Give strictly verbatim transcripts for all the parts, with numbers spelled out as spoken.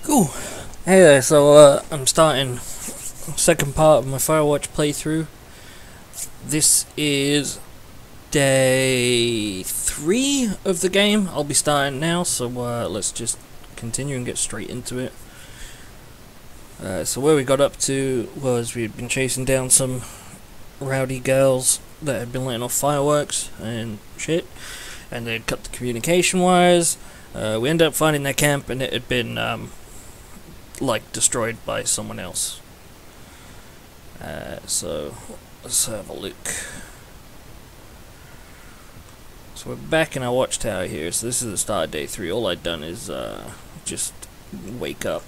Cool. Hey there, so uh, I'm starting second part of my Firewatch playthrough. This is day three of the game. I'll be starting now, so uh, let's just continue and get straight into it. Uh, so where we got up to was we had been chasing down some rowdy girls that had been letting off fireworks and shit, and they had cut the communication wires. Uh, we ended up finding their camp, and it had been um, like destroyed by someone else. Uh, so let's have a look. So we're back in our watchtower here. So this is the start of day three. All I'd done is uh, just wake up,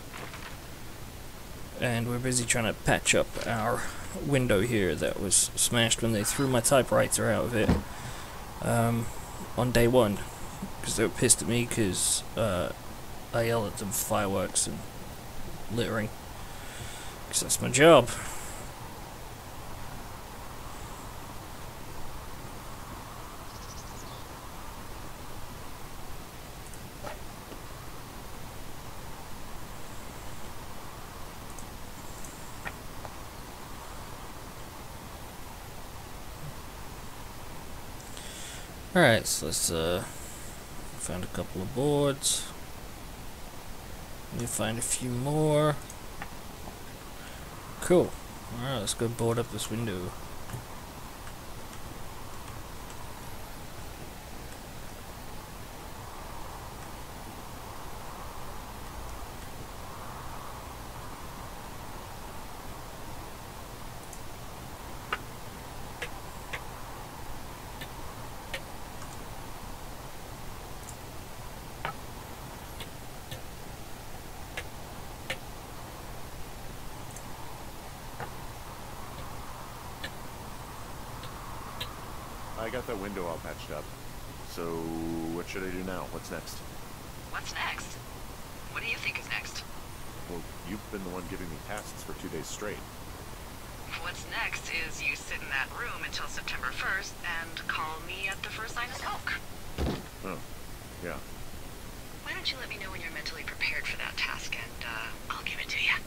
and we're busy trying to patch up our window here that was smashed when they threw my typewriter out of it um, on day one, because they were pissed at me because uh, I yelled at them for fireworks and littering, because that's my job. Alright, so let's uh find a couple of boards. Need to find a few more. Cool. Alright, let's go board up this window. I got that window all patched up. So, what should I do now? What's next? What's next? What do you think is next? Well, you've been the one giving me tasks for two days straight. What's next is you sit in that room until September first and call me at the first sign of smoke. Oh, yeah. Why don't you let me know when you're mentally prepared for that task, and uh, I'll give it to you.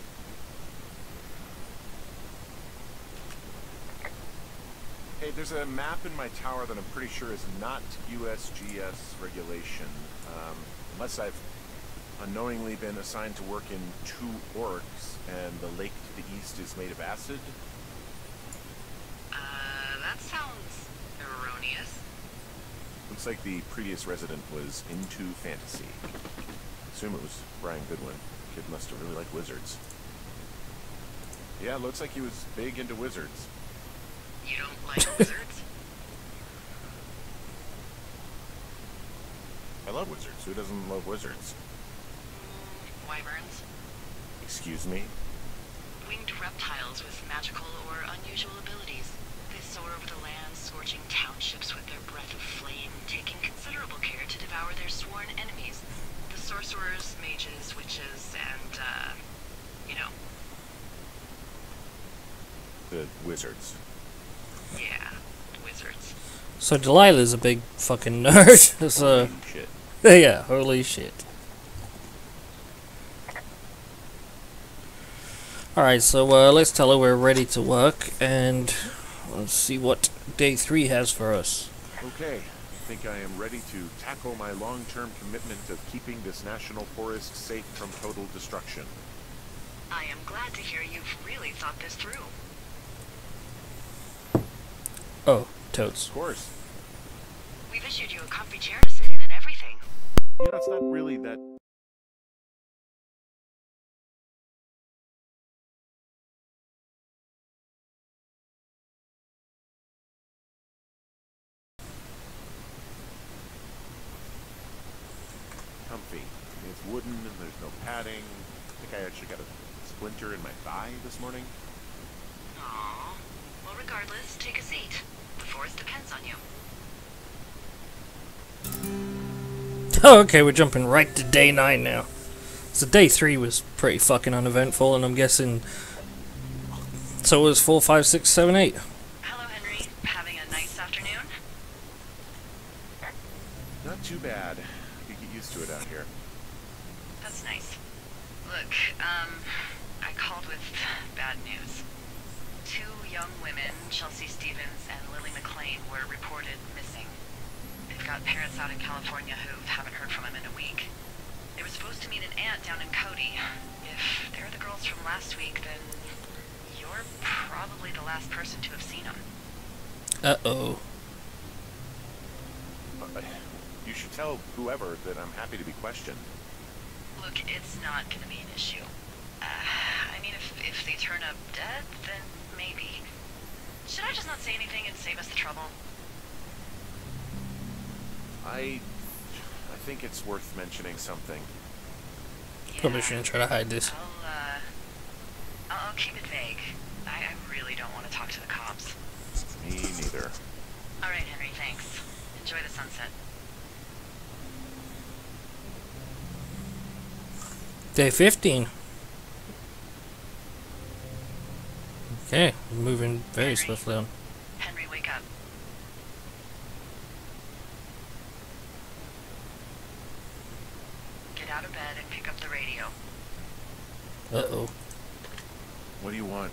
Hey, there's a map in my tower that I'm pretty sure is not U S G S regulation. Um, unless I've unknowingly been assigned to work in two orcs, and the lake to the east is made of acid. Uh, that sounds erroneous. Looks like the previous resident was into fantasy. Assume it was Brian Goodwin. Kid must have really liked wizards. Yeah, looks like he was big into wizards. You don't like wizards? I love wizards. Who doesn't love wizards? Mm, wyverns? Excuse me? Winged reptiles with magical or unusual abilities. They soar over the land, scorching townships with their breath of flame, taking considerable care to devour their sworn enemies. The sorcerers, mages, witches, and, uh, you know. The wizards. Yeah, wizards. So Delilah's a big fucking nerd. So Holy shit. yeah, holy shit. Alright, so uh, let's tell her we're ready to work, and let's see what day three has for us. Okay, I think I am ready to tackle my long-term commitment of keeping this national forest safe from total destruction. I am glad to hear you've really thought this through. Oh, totes. Of course. We've issued you a comfy chair to sit in and everything. Yeah, that's not really that... comfy. It's wooden and there's no padding. I think I actually got a splinter in my thigh this morning. Aww. Well, regardless, take a seat. The forest depends on you. Oh, okay, we're jumping right to day nine now. So day three was pretty fucking uneventful, and I'm guessing so was four, five, six, seven, eight. Hello, Henry. Having a nice afternoon? Not too bad. You get used to it out here. That's nice. Look, um, I called with bad news. Two young women, Chelsea Stevens and Lily McLean, were reported missing. They've got parents out in California who haven't heard from them in a week. They were supposed to meet an aunt down in Cody. If they're the girls from last week, then you're probably the last person to have seen them. Uh-oh. Uh, you should tell whoever that I'm happy to be questioned. Look, it's not gonna be an issue. Uh, I mean, if, if they turn up dead, then maybe. Should I just not say anything and save us the trouble? I... I think it's worth mentioning something. Yeah. Probably shouldn't try to hide this. I'll, uh... I'll, I'll keep it vague. I, I really don't want to talk to the cops. Me neither. Alright, Henry, thanks. Enjoy the sunset. Day fifteen. Okay, moving very Henry. swiftly on. Henry, wake up. Get out of bed and pick up the radio. Uh-oh. What do you want?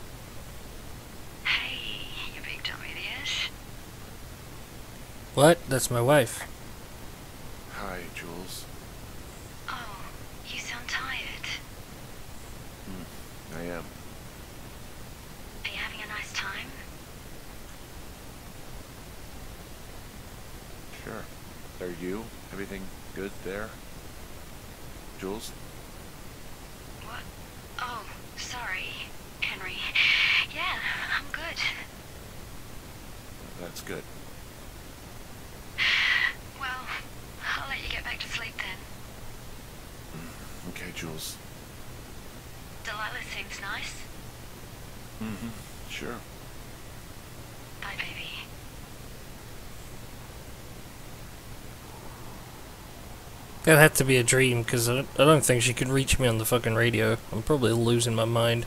Hey, you big dumb idiot. What? That's my wife. Hi, Jules. Oh, you sound tired. Hmm, I am. Are you having a nice time? Sure. Are you? Everything good there? Jules? What? Oh, sorry, Henry. Yeah, I'm good. That's good. Well, I'll let you get back to sleep then. Okay, Jules. Delilah seems nice. Mm-hmm. Sure. Bye, baby. That had to be a dream, because I I don't think she could reach me on the fucking radio. I'm probably losing my mind.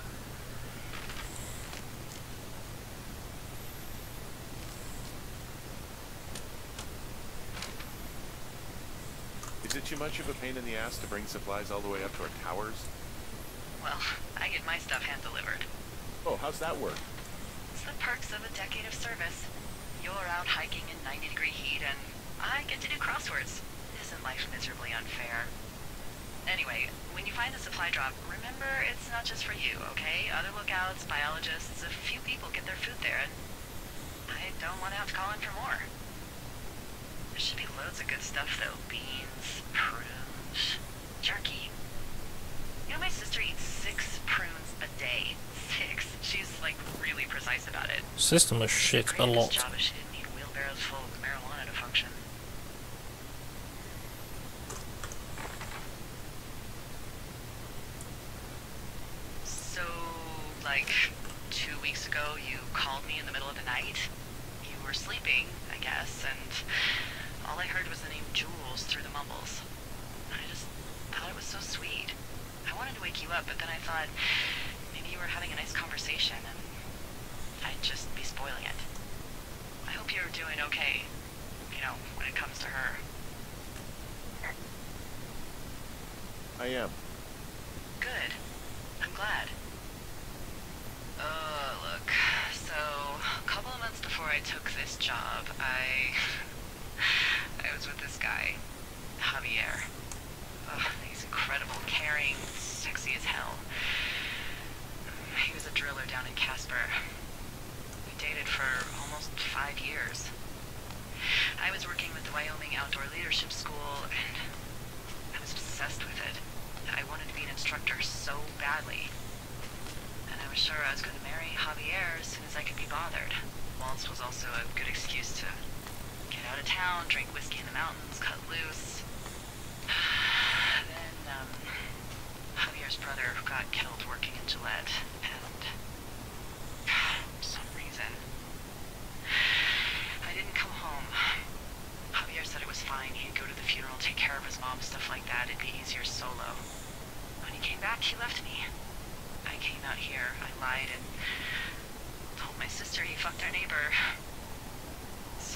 Is it too much of a pain in the ass to bring supplies all the way up to our towers? Well, I get my stuff hand-delivered. Oh, how's that work? It's the perks of a decade of service. You're out hiking in ninety degree heat, and I get to do crosswords. Isn't life miserably unfair? Anyway, when you find a supply drop, remember it's not just for you, okay? Other lookouts, biologists, a few people get their food there, and I don't want to have to call in for more. There should be loads of good stuff, though. Beans, prunes, jerky. You know, my sister eats six prunes a day. Six. She's, like, really precise about it. System of shit a Great at lot. this job if she didn't need wheelbarrows full of marijuana to function. So, like, two weeks ago, you called me in the middle of the night. You were sleeping, I guess, and all I heard was the name Jules through the mumbles. I just thought it was so sweet. I wanted to wake you up, but then I thought maybe you were having a nice conversation, and I'd just be spoiling it. I hope you're doing okay, you know, when it comes to her. I am. Good. I'm glad. Uh, look, so, a couple of months before I took this job, I... I was with this guy, Javier. Ugh, he's incredible, caring, sexy as hell. He was a driller down in Casper. We dated for almost five years. I was working with the Wyoming Outdoor Leadership School, and I was obsessed with it. I wanted to be an instructor so badly. And I was sure I was going to marry Javier as soon as I could be bothered. Waltz was also a good excuse to get out of town, drink whiskey in the mountains, cut loose. Then, um, Javier's brother got killed working in Gillette, and for some reason, I didn't come home. Javier said it was fine. He'd go to the funeral, take care of his mom, stuff like that. It'd be easier solo. When he came back, he left me. I came out here. I lied and told my sister he fucked our neighbor. So,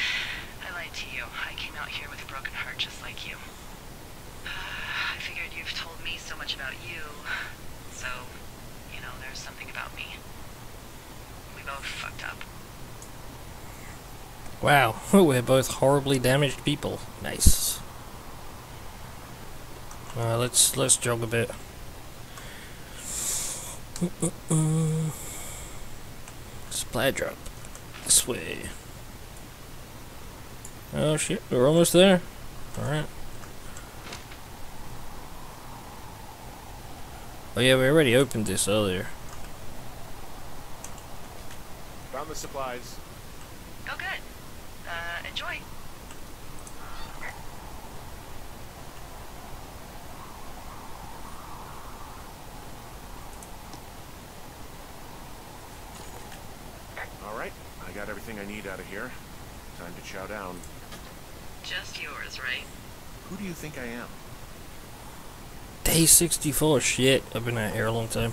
I lied to you. I came out here with a broken heart just like you. I figured you've Wow, we're both horribly damaged people. Nice. Uh, let's let's jog a bit. Mm-mm-mm. Supply drop. This way. Oh shit, we're almost there. Alright. Oh yeah, we already opened this earlier. Found the supplies. Oh, good. Uh, enjoy. All right, I got everything I need out of here. Time to chow down. Just yours, right? Who do you think I am? Day sixty-four. Shit, I've been out here a long time.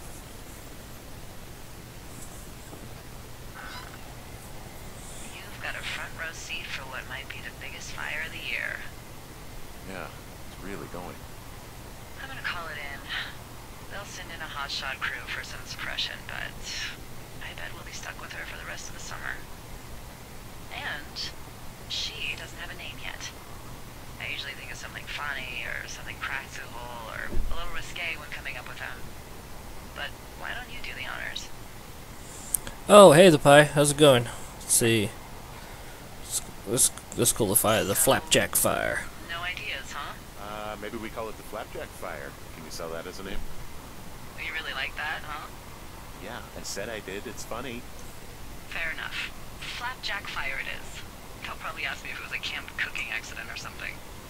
You've got a front row seat for what might be the biggest fire of the year. Yeah, it's really going. I'm gonna call it in. They'll send in a hotshot crew for some suppression, but I bet we'll be stuck with her for the rest of the summer. And she doesn't have a name yet. I usually think of something funny or something practical or a little risque when coming up with them. But why don't you do the honors? Oh, hey the pie. How's it going? Let's see. Let's let's, let's call the fire the flapjack fire. No ideas, huh? Uh, maybe we call it the Flapjack Fire. Can you sell that as a name? You really like that, huh? Yeah, I said I did. It's funny. Fair enough. Flapjack fire it is. They'll probably ask me if it was a camp cooking accident or something.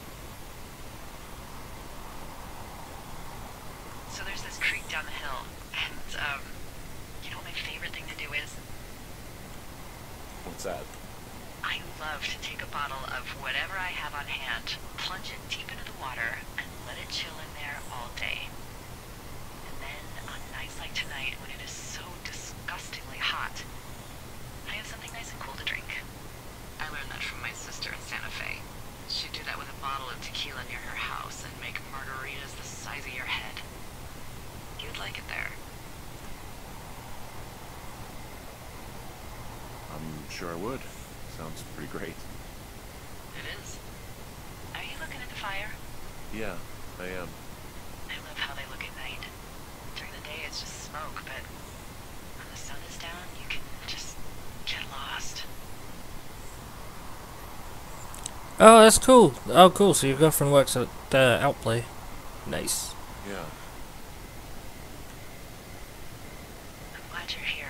So there's this creek down the hill, and, um, you know what my favorite thing to do is? What's that? I love to take a bottle of whatever I have on hand, plunge it deep into the water, and let it chill in there all day. And then, on nights like tonight, when it is so disgustingly hot, I have something nice and cool to drink. I learned that from my sister in Santa Fe. She'd do that with a bottle of tequila near her house and make margaritas the size of your head. You'd like it there. I'm sure I would. Sounds pretty great. It is. Are you looking at the fire? Yeah, I am. I love how they look at night. During the day it's just smoke, but when the sun is down, you can just get lost. Oh, that's cool. Oh, cool. So your girlfriend works at uh, Outplay. Nice. Yeah. I'm glad you're here.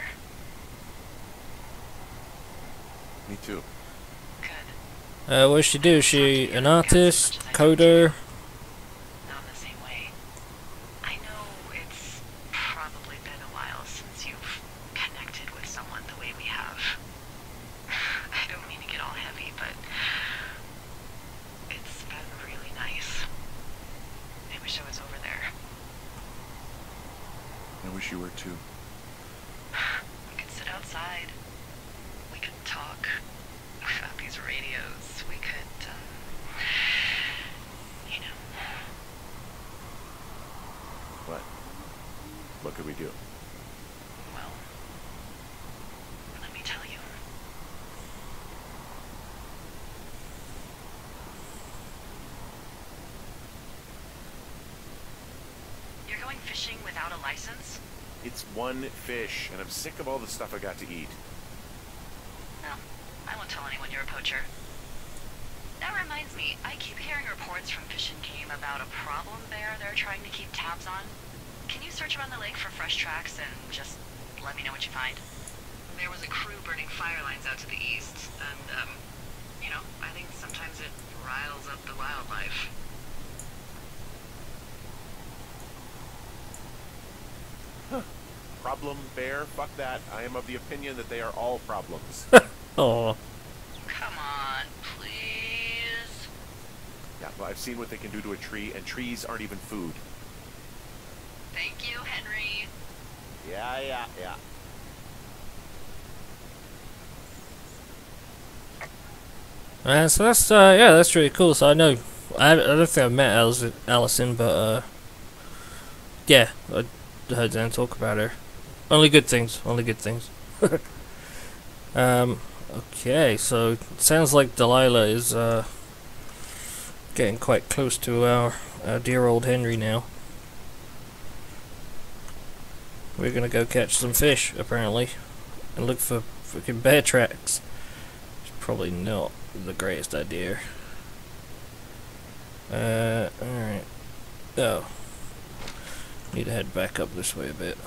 Me too. Good. Uh, what does she do? Is she an artist, coder? Not in the same way. I know it's probably been a while since you've connected with someone the way we have. I don't mean to get all heavy, but it's been really nice. I wish I was over there. I wish you were too. We could sit outside. We could talk about these radios. We could, um, you know. What? What could we do? Well, let me tell you. You're going fishing without a license? It's one fish, and I'm sick of all the stuff I got to eat. No, I won't tell anyone you're a poacher. That reminds me, I keep hearing reports from Fish and Game about a problem bear they're trying to keep tabs on. Can you search around the lake for fresh tracks and just let me know what you find? There was a crew burning fire lines out to the east, and, um, you know, I think sometimes it riles up the wildlife. Problem bear? Fuck that. I am of the opinion that they are all problems. Oh. Come on, please. Yeah, well, I've seen what they can do to a tree, and trees aren't even food. Thank you, Henry. Yeah, yeah, yeah. Uh, so that's uh, yeah, that's really cool. So I know I, I don't think I've met Allison, Allison but uh, yeah, I heard Dan talk about her. Only good things. Only good things. um, Okay, so it sounds like Delilah is uh, getting quite close to our, our dear old Henry now. We're gonna go catch some fish, apparently, and look for freaking bear tracks. It's probably not the greatest idea. Uh, alright. Oh. Need to head back up this way a bit.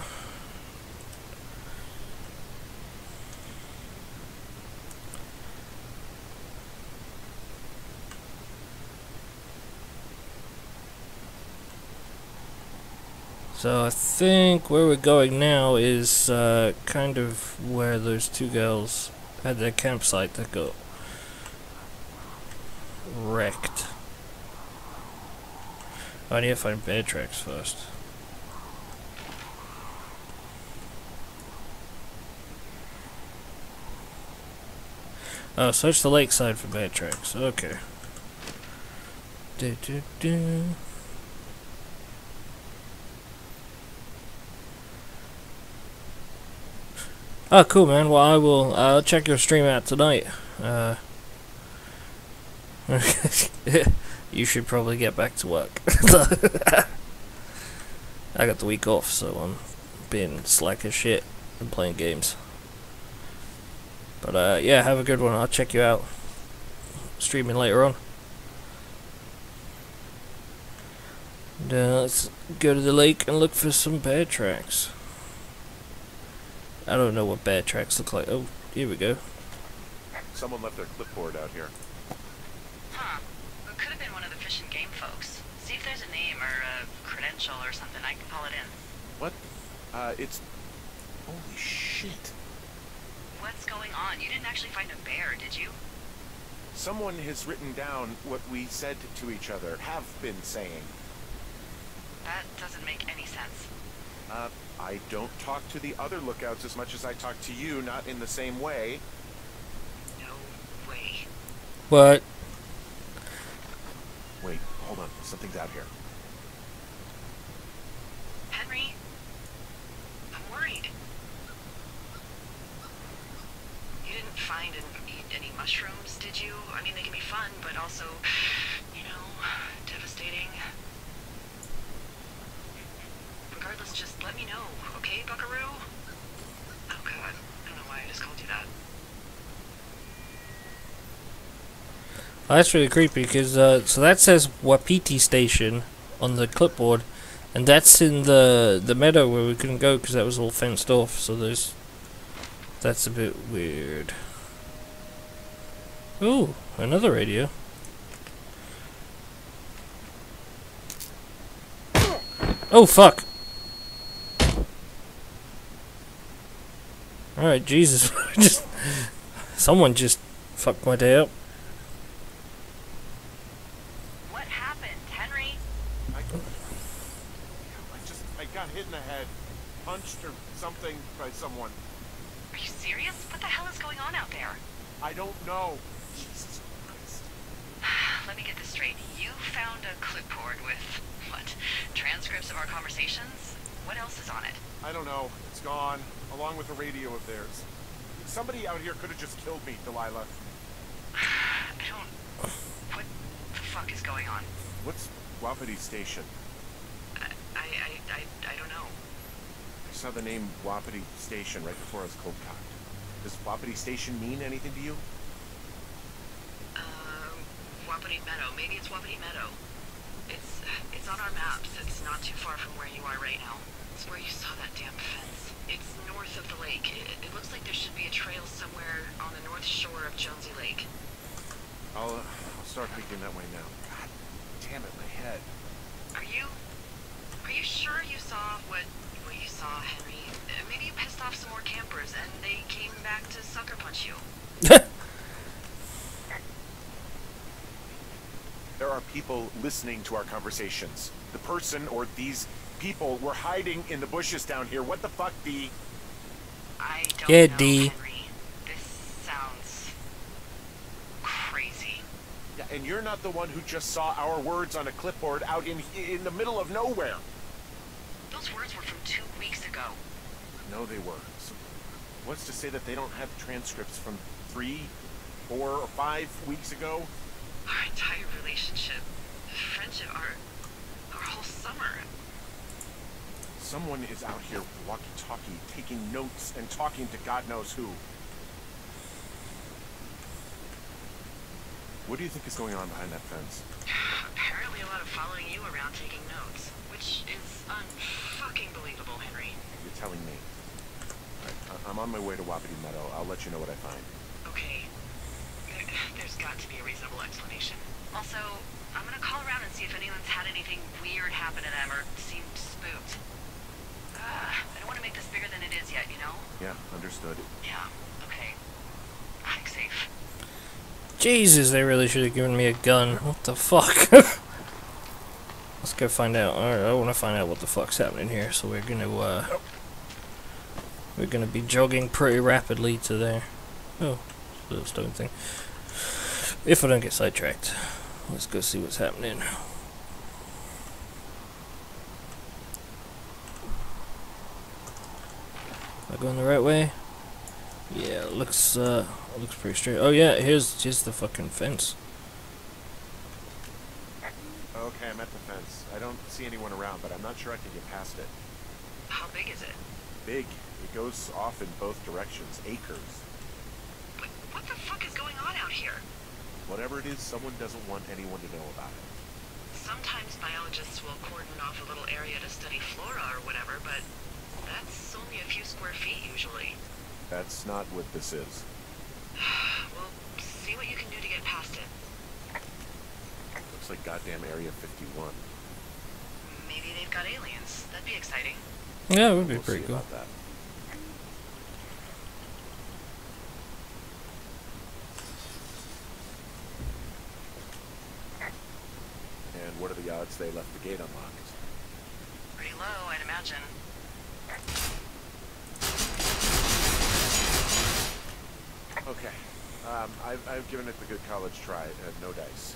So I think where we're going now is uh, kind of where those two girls had their campsite that got wrecked. I need to find bear tracks first. Oh, search the lakeside for bear tracks. Okay. Do do do. Oh, cool, man. Well, I will. I'll check your stream out tonight. Uh, you should probably get back to work. I got the week off, so I'm being slack as shit and playing games. But uh, yeah, have a good one. I'll check you out. Streaming later on. And, uh, let's go to the lake and look for some bear tracks. I don't know what bear tracks look like. Oh, here we go. Someone left their clipboard out here. Huh. It could have been one of the Fish and Game folks. See if there's a name or a credential or something. I can call it in. What? Uh, it's... Holy shit. What's going on? You didn't actually find a bear, did you? Someone has written down what we said to each other, have been saying. That doesn't make any sense. Uh, I don't talk to the other lookouts as much as I talk to you, not in the same way. No way. What? Wait, hold on. Something's out here. Henry? I'm worried. You didn't find and eat any mushrooms, did you? I mean, they can be fun, but also, you know, devastating. Regardless, just let me know, okay, buckaroo? Oh god, I don't know why I just called you that. Oh, that's really creepy, because, uh, so that says Wapiti Station on the clipboard, and that's in the the meadow where we couldn't go because that was all fenced off, so there's... That's a bit weird. Ooh, another radio. Oh, fuck! Alright, Jesus. just Someone just fucked my day up. What happened, Henry? I, I just... I got hit in the head. Punched or something by someone. Are you serious? What the hell is going on out there? I don't know. Jesus Christ. Let me get this straight. You found a clipboard with, what, transcripts of our conversations? What else is on it? I don't know. It's gone, along with a radio of theirs. Somebody out here could have just killed me, Delilah. I don't... What the fuck is going on? What's Wapiti Station? I, I, I, I, I don't know. I saw the name Wapiti Station right before I was cold cocked. Does Wapiti Station mean anything to you? Uh, Wapiti Meadow. Maybe it's Wapiti Meadow. It's, it's on our maps. It's not too far from where you are right now. It's where you saw that damn fence. It's north of the lake. It, it looks like there should be a trail somewhere on the north shore of Jonesy Lake. I'll, uh, I'll start thinking that way now. God damn it, my head. Are you... Are you sure you saw what... what you saw, Henry? Uh, maybe you pissed off some more campers and they came back to sucker punch you. There are people listening to our conversations. The person or these people were hiding in the bushes down here. What the fuck, D? I don't Yeah, know, D. Henry. This sounds... crazy. Yeah, and you're not the one who just saw our words on a clipboard out in in the middle of nowhere. Those words were from two weeks ago. No, they were. So What's to say that they don't have transcripts from three, four, or five weeks ago? Our entire relationship, friendship, our, our whole summer. Someone is out here walkie-talkie, taking notes and talking to God knows who. What do you think is going on behind that fence? Apparently a lot of following you around taking notes, which is unfucking believable, Henry. You're telling me. All right, I- I'm on my way to Wapiti Meadow. I'll let you know what I find. Okay. There, there's got to be a reasonable explanation. Also, I'm gonna call around and see if anyone's had anything weird happen to them or seemed spooked. Uh, I don't want to make this bigger than it is yet, you know? Yeah, understood. Yeah, okay. Hike safe. Jesus, they really should have given me a gun. What the fuck? Let's go find out. Alright, I want to find out what the fuck's happening here. So we're gonna, uh... We're gonna be jogging pretty rapidly to there. Oh, little stone thing. If I don't get sidetracked. Let's go see what's happening. Am I going the right way? Yeah, it looks, uh... It looks pretty straight. Oh yeah, here's here's the fucking fence. Okay, I'm at the fence. I don't see anyone around, but I'm not sure I can get past it. How big is it? Big. It goes off in both directions. Acres. What, what the fuck is going on out here? Whatever it is, someone doesn't want anyone to know about it. Sometimes biologists will cordon off a little area to study flora or whatever, but that's only a few square feet usually. That's not what this is. Well, see what you can do to get past it. Looks like goddamn Area fifty-one. Maybe they've got aliens. That'd be exciting. Yeah, it would be We'll pretty see cool. about that. And what are the odds they left the gate unlocked? Pretty low, I'd imagine. Okay. Um, I've, I've given it the good college try. Uh, no dice.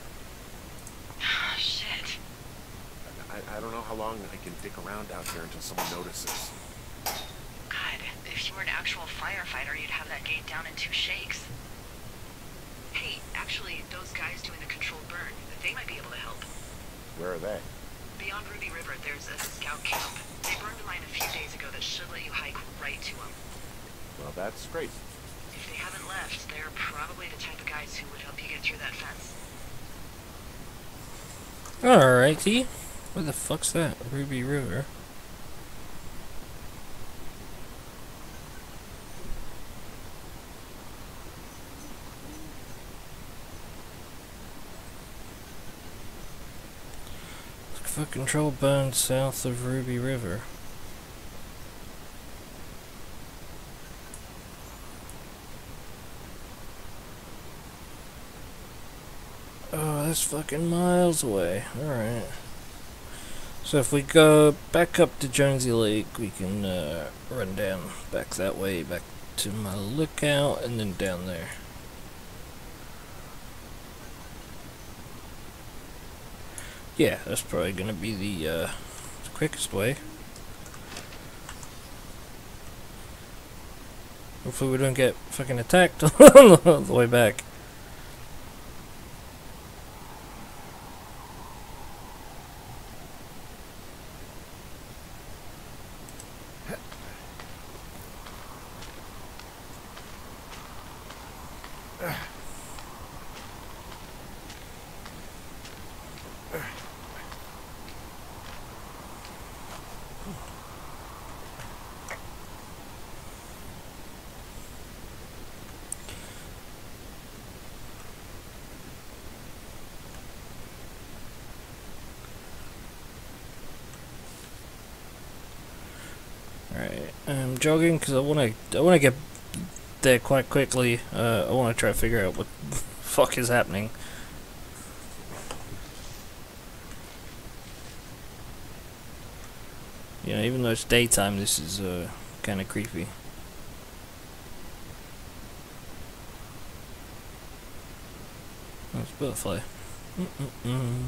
Shit. I, I don't know how long I can dick around out here until someone notices. God, if you were an actual firefighter, you'd have that gate down in two shakes. Hey, actually, those guys doing the controlled burn, they might be able to help. Where are they? Beyond Ruby River, there's a scout camp. They burned a line a few days ago that should let you hike right to them. Well, that's great. If they haven't left, they're probably the type of guys who would help you get through that fence. Alrighty. Where the fuck's that? Ruby River. Look for control burn south of Ruby River. Oh, that's fucking miles away. Alright. So if we go back up to Jonesy Lake, we can uh, run down back that way, back to my lookout, and then down there. Yeah, that's probably gonna be the, uh, the quickest way. Hopefully we don't get fucking attacked on the way back. Alright, I'm jogging because I want to I want to get there quite quickly. Uh, I want to try to figure out what the fuck is happening. You know, even though it's daytime, this is uh, kind of creepy. Oh, it's a butterfly. Mm-mm-mm.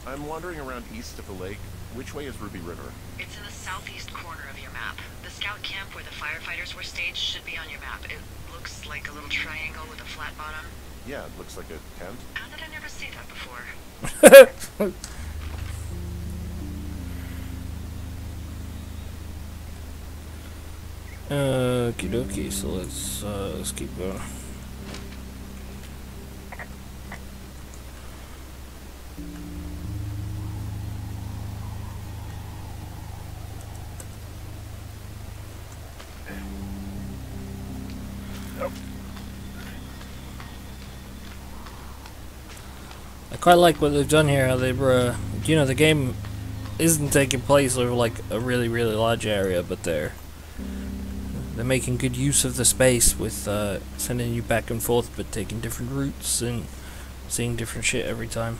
I'm wandering around east of the lake. Which way is Ruby River? It's in the southeast corner of your map. The scout camp where the firefighters were staged should be on your map. It looks like a little triangle with a flat bottom. Yeah, it looks like a tent. How did I never see that before? Uh, okie dokie, so let's, uh, let's keep going. I quite like what they've done here. How they've, uh, you know, the game isn't taking place over like a really, really large area, but they're they're making good use of the space with uh, sending you back and forth, but taking different routes and seeing different shit every time.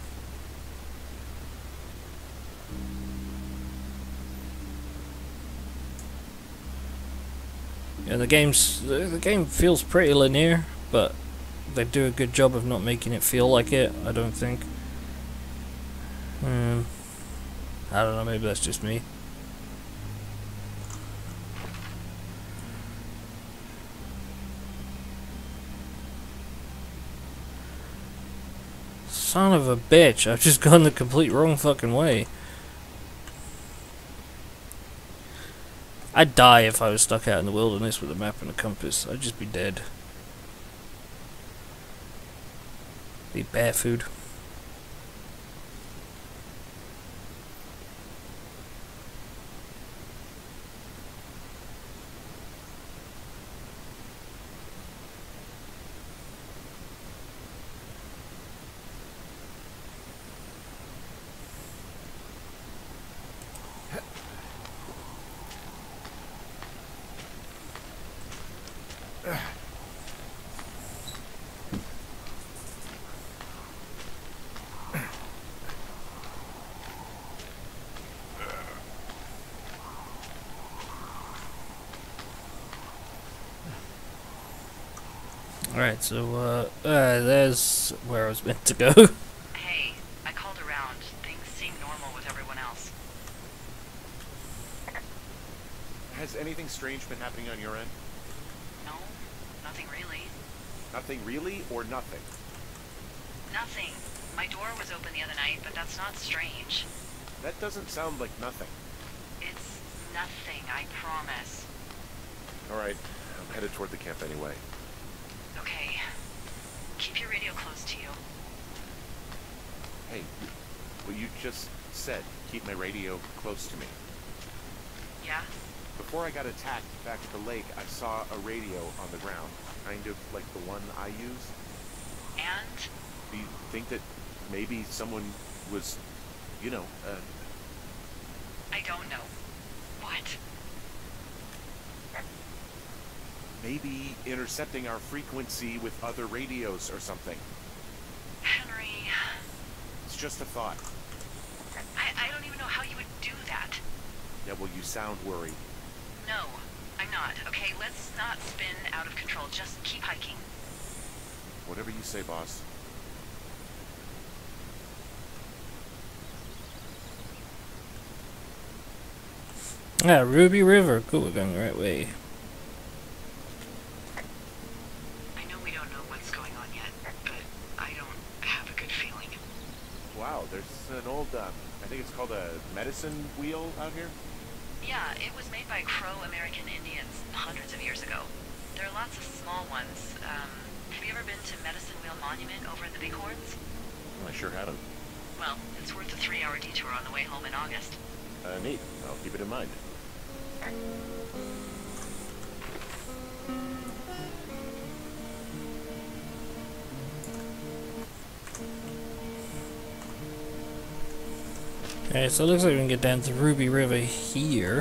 Yeah, the game's the, the game feels pretty linear, but they do a good job of not making it feel like it, I don't think. Um, I don't know, maybe that's just me. Son of a bitch, I've just gone the complete wrong fucking way. I'd die if I was stuck out in the wilderness with a map and a compass. I'd just be dead. Be bear food. Alright, so, uh, uh, there's where I was meant to go. Hey, I called around. Things seem normal with everyone else. Has anything strange been happening on your end? No, nothing really. Nothing really, or nothing? Nothing. My door was open the other night, but that's not strange. That doesn't sound like nothing. It's nothing, I promise. Alright, I'm headed toward the camp anyway. Okay. Keep your radio close to you. Hey, what you just said, keep my radio close to me. Yeah? Before I got attacked back at the lake, I saw a radio on the ground, kind of like the one I use. And? Do you think that maybe someone was, you know, uh... I don't know. What? maybe intercepting our frequency with other radios or something? Henry... It's just a thought. I, I don't even know how you would do that. Yeah, well, you sound worried. No, I'm not. Okay, let's not spin out of control. Just keep hiking. Whatever you say, boss. Ah, Ruby River. Cool, we're going the right way. I know we don't know what's going on yet, but I don't have a good feeling. Wow, there's an old, uh, I think it's called a medicine wheel out here? Yeah, it was made by Crow American Indians hundreds of years ago. There are lots of small ones. Um, have you ever been to Medicine Wheel Monument over in the Bighorns? I sure haven't. Well, it's worth a three-hour detour on the way home in August. Uh, neat. I'll keep it in mind. Okay, so it looks like we can get down to Ruby River here.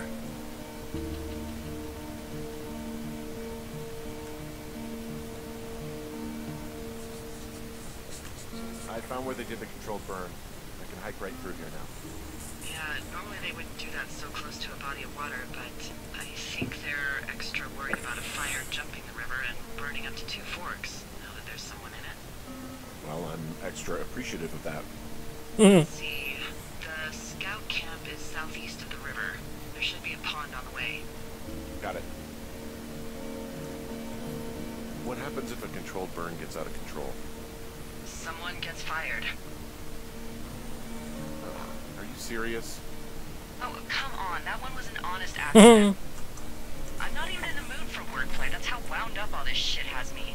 I found where they did the controlled burn. I can hike right through here now. Yeah, normally they wouldn't do that so close to a body of water, but I think they're extra worried about a fire jumping the river and burning up to Two Forks, now that there's someone in it. Well, I'm extra appreciative of that. Mm-hmm. See, camp is southeast of the river. There should be a pond on the way. Got it. What happens if a controlled burn gets out of control? Someone gets fired. Uh, are you serious? Oh, come on. That one was an honest accident. I'm not even in the mood for wordplay. That's how wound up all this shit has me.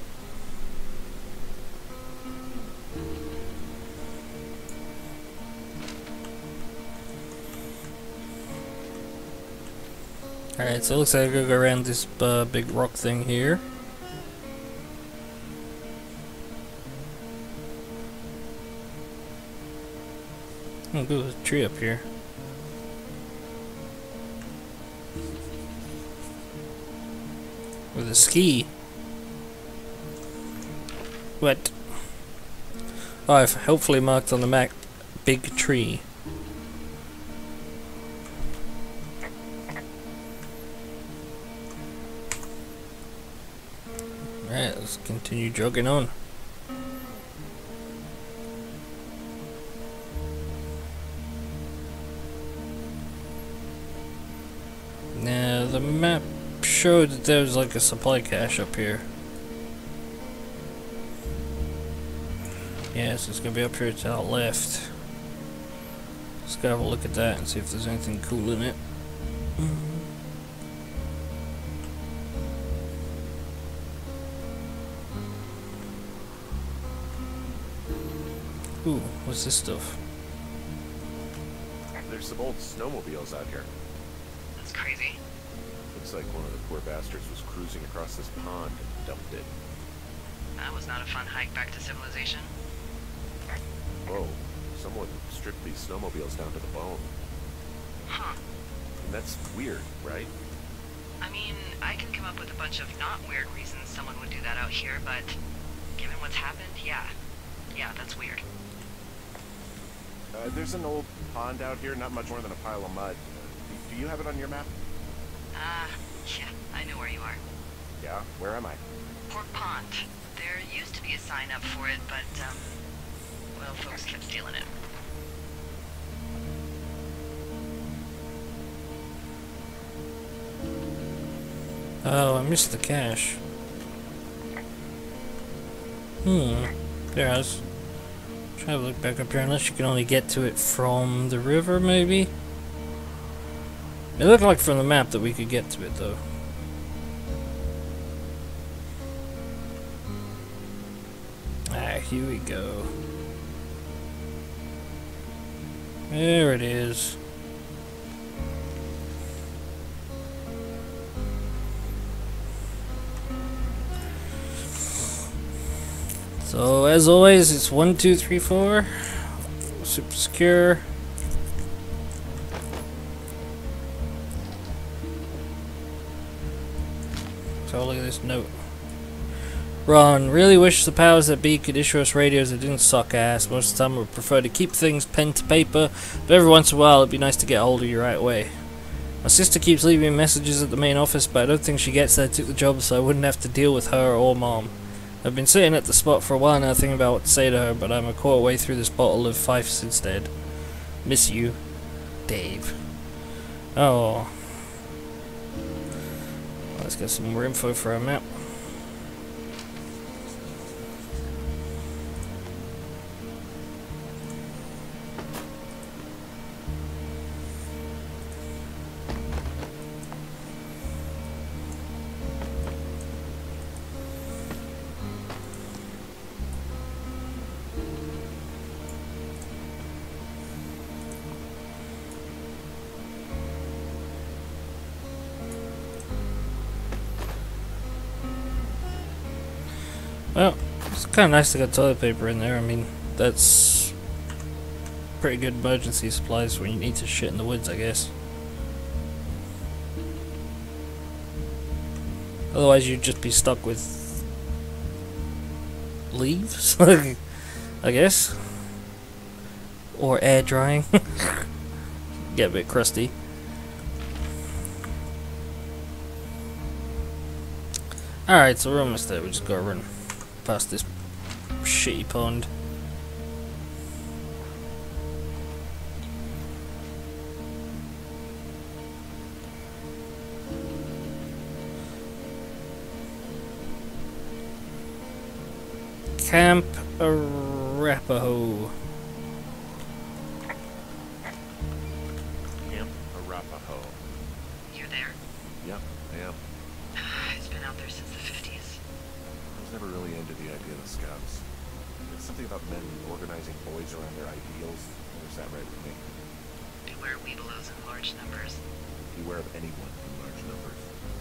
Alright, so it looks like I gotta go around this uh, big rock thing here. Oh, there's a tree up here. With a ski. What? Oh, I've hopefully marked on the map big tree. Alright, let's continue jogging on. Now, the map showed that there was like a supply cache up here. Yeah, so it's gonna be up here to our left. Let's go have a look at that and see if there's anything cool in it. Ooh, what's this stuff? There's some old snowmobiles out here. That's crazy. Looks like one of the poor bastards was cruising across this pond and dumped it. That was not a fun hike back to civilization. Whoa, someone stripped these snowmobiles down to the bone. Huh. And that's weird, right? I mean, I can come up with a bunch of not weird reasons someone would do that out here, but given what's happened, yeah. Yeah, that's weird. Uh, there's an old pond out here, not much more than a pile of mud. Uh, do you have it on your map? Ah, uh, yeah, I know where you are. Yeah, where am I? Pork Pond. There used to be a sign up for it, but, um, well, folks kept stealing it. Oh, I missed the cache. Hmm. There I was. Try to look back up here, unless you can only get to it from the river, maybe? It looked like from the map that we could get to it, though. Ah, here we go. There it is. So, as always, it's one, two, three, four. Super secure. So, look at this note. Ron, really wish the powers that be could issue us radios that didn't suck ass. Most of the time I would prefer to keep things pen to paper, but every once in a while it'd be nice to get hold of you right away. My sister keeps leaving me messages at the main office, but I don't think she gets that I took the job, so I wouldn't have to deal with her or Mom. I've been sitting at the spot for a while now thinking about what to say to her, but I'm a quarter way through this bottle of Fifes instead. Miss you, Dave. Oh. Let's get some more info for our map. Well, it's kind of nice to get toilet paper in there. I mean, that's pretty good emergency supplies when you need to shit in the woods, I guess. Otherwise, you'd just be stuck with leaves, I guess, or air drying. Get a bit crusty. Alright, so we're almost there. We just gotta run past this shitty pond. Camp Arapaho. Camp Arapaho. You're there? Yep, I am. It's been out there since the fifties. I was never really into the idea of the Scouts. There's something about men organizing boys around their ideals. Or is that right with me? Beware weebelows in large numbers. Beware of anyone in large numbers.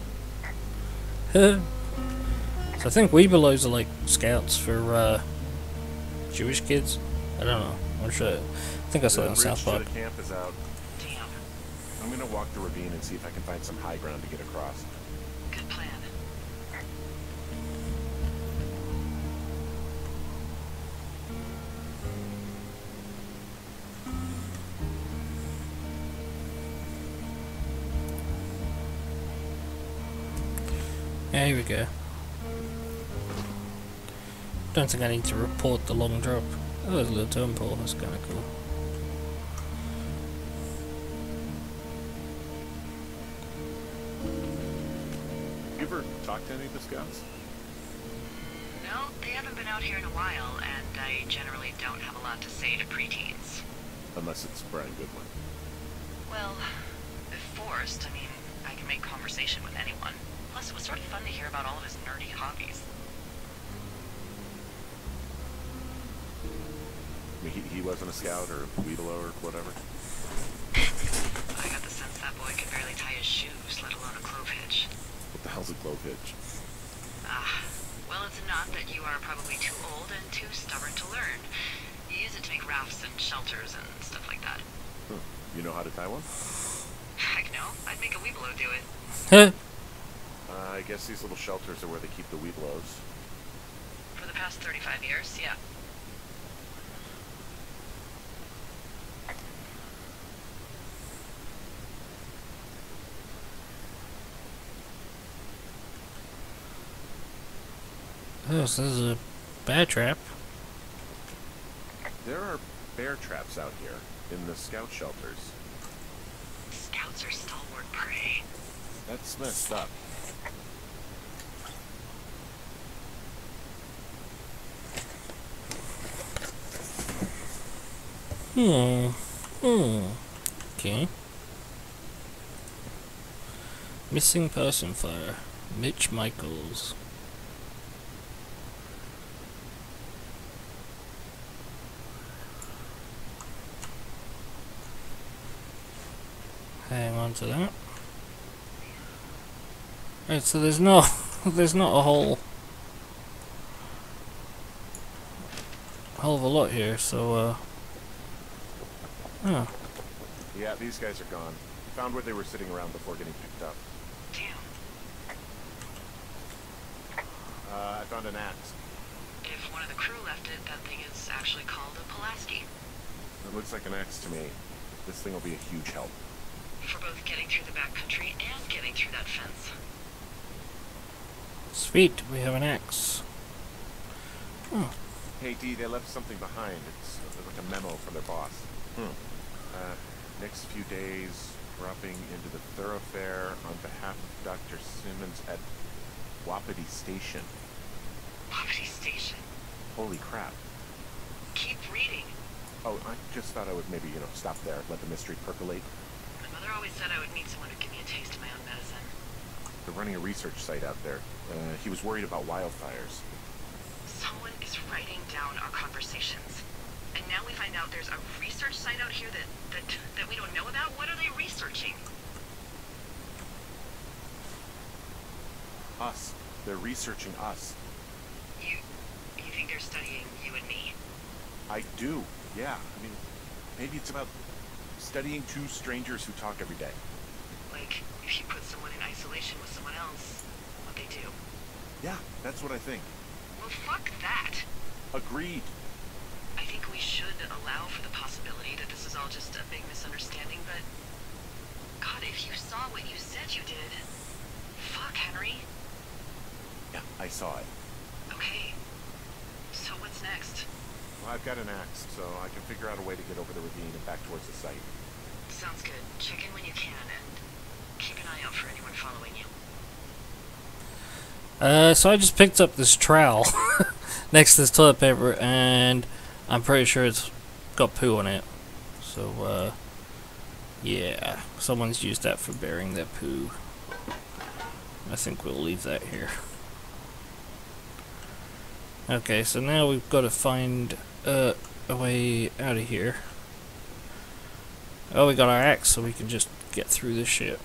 So I think Weebelows are like scouts for uh, Jewish kids. I don't know. I'm sure. I think I saw it in South Park. The camp is out. Damn. I'm gonna walk the ravine and see if I can find some high ground to get across. Good plan. Yeah, here we go. Don't think I need to report the long drop. Oh, there's a little turn pole. That's kind of cool. You ever talked to any of the Scouts? No, they haven't been out here in a while, and I generally don't have a lot to say to preteens. Unless it's Brian Goodwin. Well, if forced, I mean, I can make conversation with anyone. Plus, it was sort of fun to hear about all of his nerdy hobbies. I mean, he, he wasn't a Scout or a Weeblo or whatever? I got the sense that boy could barely tie his shoes, let alone a clove hitch. What the hell's a clove hitch? Ah, well, it's a knot that you are probably too old and too stubborn to learn. You use it to make rafts and shelters and stuff like that. Huh. You know how to tie one? Heck no, I'd make a weebelow do it. Huh? Uh, I guess these little shelters are where they keep the Weeblos. For the past thirty-five years, yeah. Oh, so this is a bear trap. There are bear traps out here in the Scout shelters. Scouts are stalwart prey. That's messed up. Hmm. Hmm. Okay. Missing person fire. Mitch Michaels. Hang on to that. Right, so there's no, there's not a whole, hell of a lot here. So, uh, oh, Yeah, these guys are gone. Found where they were sitting around before getting picked up. Damn. Uh, I found an axe. If one of the crew left it, that thing is actually called a Pulaski. It looks like an axe to me. This thing will be a huge help. For both getting through the backcountry and getting through that fence. sweet, we have an axe. Oh, Hey, Dee, they left something behind. It's like a memo from their boss. Hmm. Uh, next few days, dropping into the thoroughfare on behalf of Doctor Simmons at Wapiti Station. Wapiti Station. Holy crap. Keep reading. Oh, I just thought I would maybe, you know, stop there, let the mystery percolate. My mother always said I would meet someone who'd give me a taste of my own medicine. They're running a research site out there. Uh, he was worried about wildfires. Someone is writing down our conversations. And now we find out there's a research site out here that, that, that we don't know about? What are they researching? Us. They're researching us. You, you think they're studying you and me? I do, yeah. I mean, maybe it's about studying two strangers who talk every day. Like, if you put someone in isolation with someone else, what they do? Yeah, that's what I think. Well, fuck that. Agreed. I think we should allow for the possibility that this is all just a big misunderstanding, but... God, if you saw what you said you did... Fuck, Henry. Yeah, I saw it. Okay. So what's next? Well, I've got an axe, so I can figure out a way to get over the ravine and back towards the site. Sounds good. Check in when you can, and keep an eye out for anyone following you. uh, so I just picked up this trowel. next to this toilet paper, and I'm pretty sure it's got poo on it. So, uh, yeah, someone's used that for burying their poo. I think we'll leave that here. Okay, so now we've got to find uh, a way out of here. Oh, we got our axe, so we can just get through this shit.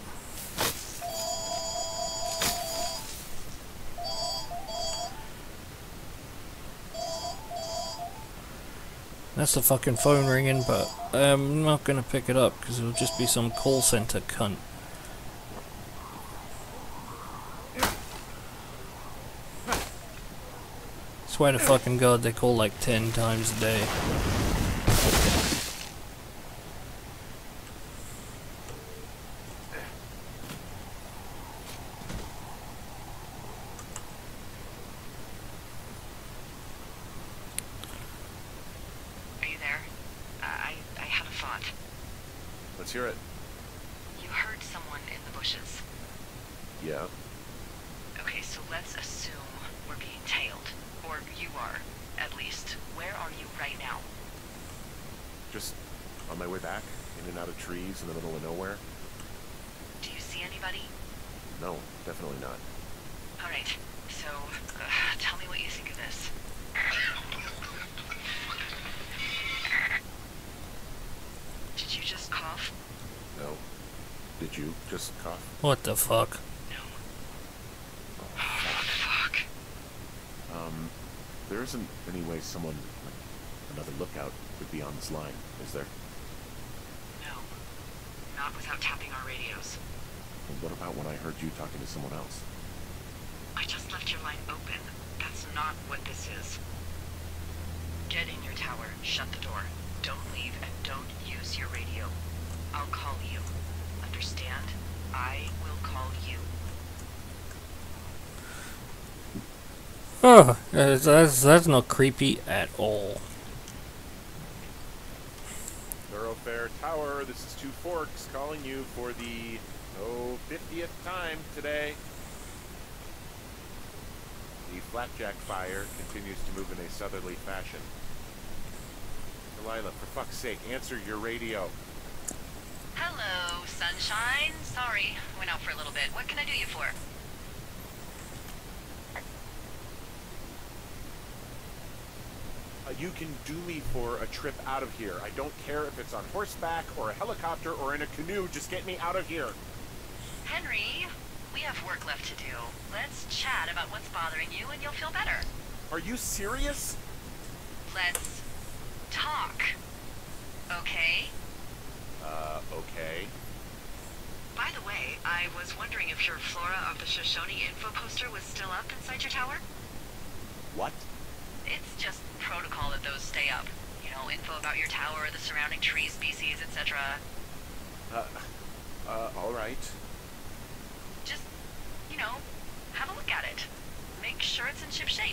That's the fucking phone ringing, but I'm not gonna pick it up because it'll just be some call center cunt. Swear to fucking God, they call like ten times a day. Let's hear it. You heard someone in the bushes. Yeah. Okay, so let's assume we're being tailed. Or you are, at least. Where are you right now? Just on my way back, in and out of trees in the middle of nowhere. Do you see anybody? No, definitely not. Alright, so uh, tell me what you think of this. Did you just cough? No. Did you just cough? What the fuck? No. Oh, fuck. Um, there isn't any way someone, like another lookout, would be on this line, is there? No. Not without tapping our radios. And what about when I heard you talking to someone else? I just left your line open. That's not what this is. Get in your tower, shut the door. Don't leave and don't use your radio. I'll call you. Understand? I will call you. Oh, that's, that's, that's not creepy at all. Thoroughfare Tower, this is Two Forks calling you for the, oh, fiftieth time today. The flapjack fire continues to move in a southerly fashion. Delilah, for fuck's sake, answer your radio. Hello, sunshine. Sorry, went out for a little bit. What can I do you for? Uh, you can do me for a trip out of here. I don't care if it's on horseback or a helicopter or in a canoe. Just get me out of here. Henry, we have work left to do. Let's chat about what's bothering you and you'll feel better. Are you serious? Let's talk. Okay? Uh, okay. By the way, I was wondering if your Flora of the Shoshone info poster was still up inside your tower? What? It's just protocol that those stay up. You know, info about your tower, the surrounding tree species, et cetera. Uh, uh, alright. Just, you know, have a look at it. Make sure it's in ship shape.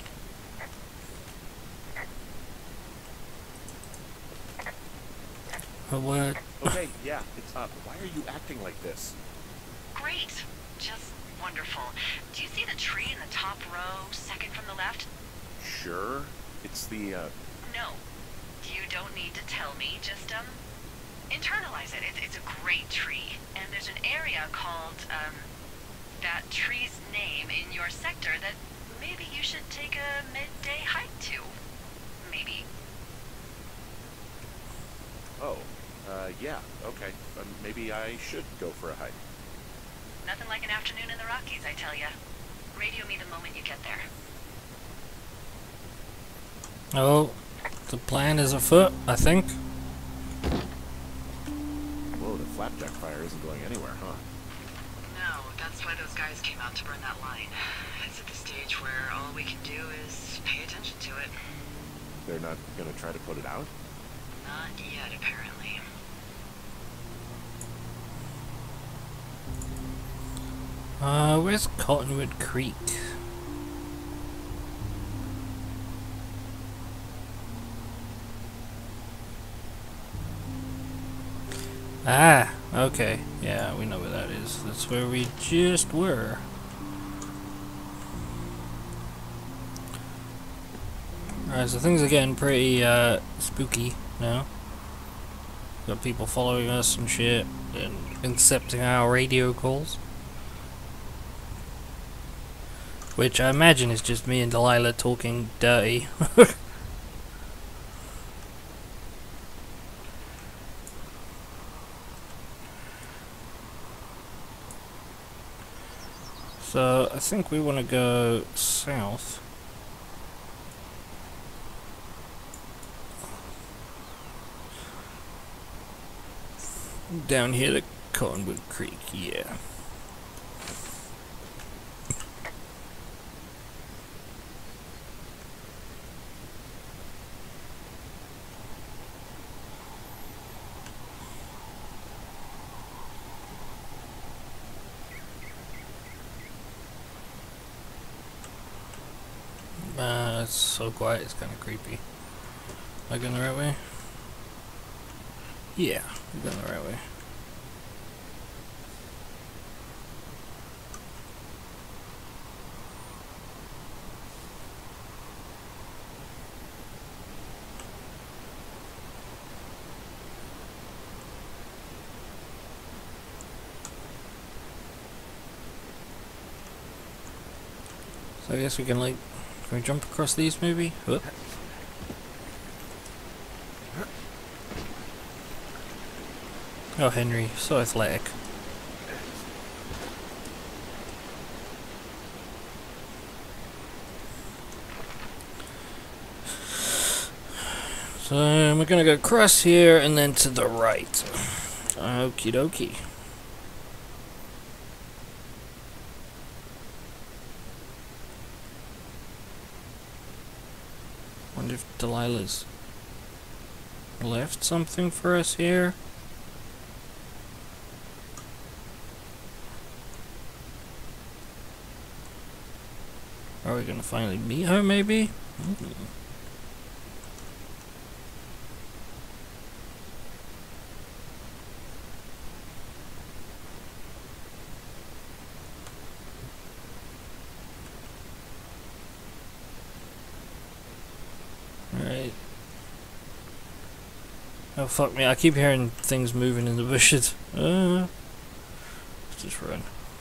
What? Okay, yeah, it's up. Why are you acting like this? Great. Just wonderful. Do you see the tree in the top row, second from the left? Sure. It's the, uh... No. You don't need to tell me. Just, um, internalize it. It's, it's a great tree. And there's an area called, um, that tree's name in your sector that maybe you should take a midday hike to. Maybe. Oh. Uh, yeah, okay. Um, maybe I should go for a hike. Nothing like an afternoon in the Rockies, I tell ya. Radio me the moment you get there. Oh, the plan is afoot, I think. Whoa, the flapjack fire isn't going anywhere, huh? No, that's why those guys came out to burn that line. It's at the stage where all we can do is pay attention to it. They're not gonna try to put it out? Not yet, apparently. Uh, where's Cottonwood Creek? Ah, okay. Yeah, we know where that is. That's where we just were. Alright, so things are getting pretty uh, spooky now. Got people following us and shit, and accepting our radio calls. Which I imagine is just me and Delilah talking dirty. So, I think we want to go south. Down here to Cottonwood Creek, yeah. Uh, it's so quiet, it's kind of creepy. Am I going the right way? Yeah, I'm going the right way. So I guess we can, like, can we jump across these maybe? Whoop. Oh, Henry, so athletic. So we're gonna go across here and then to the right. Okie dokie. Wonder if Delilah's left something for us here. Are we gonna finally meet her, maybe? Mm-hmm. Alright. Oh, fuck me. I keep hearing things moving in the bushes. Uh, let's just run.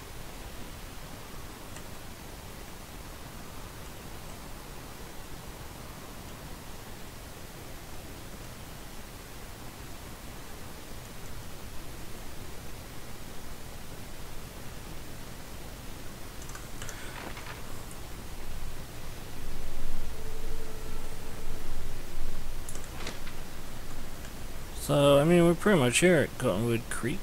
So, I mean, we're pretty much here at Cottonwood Creek.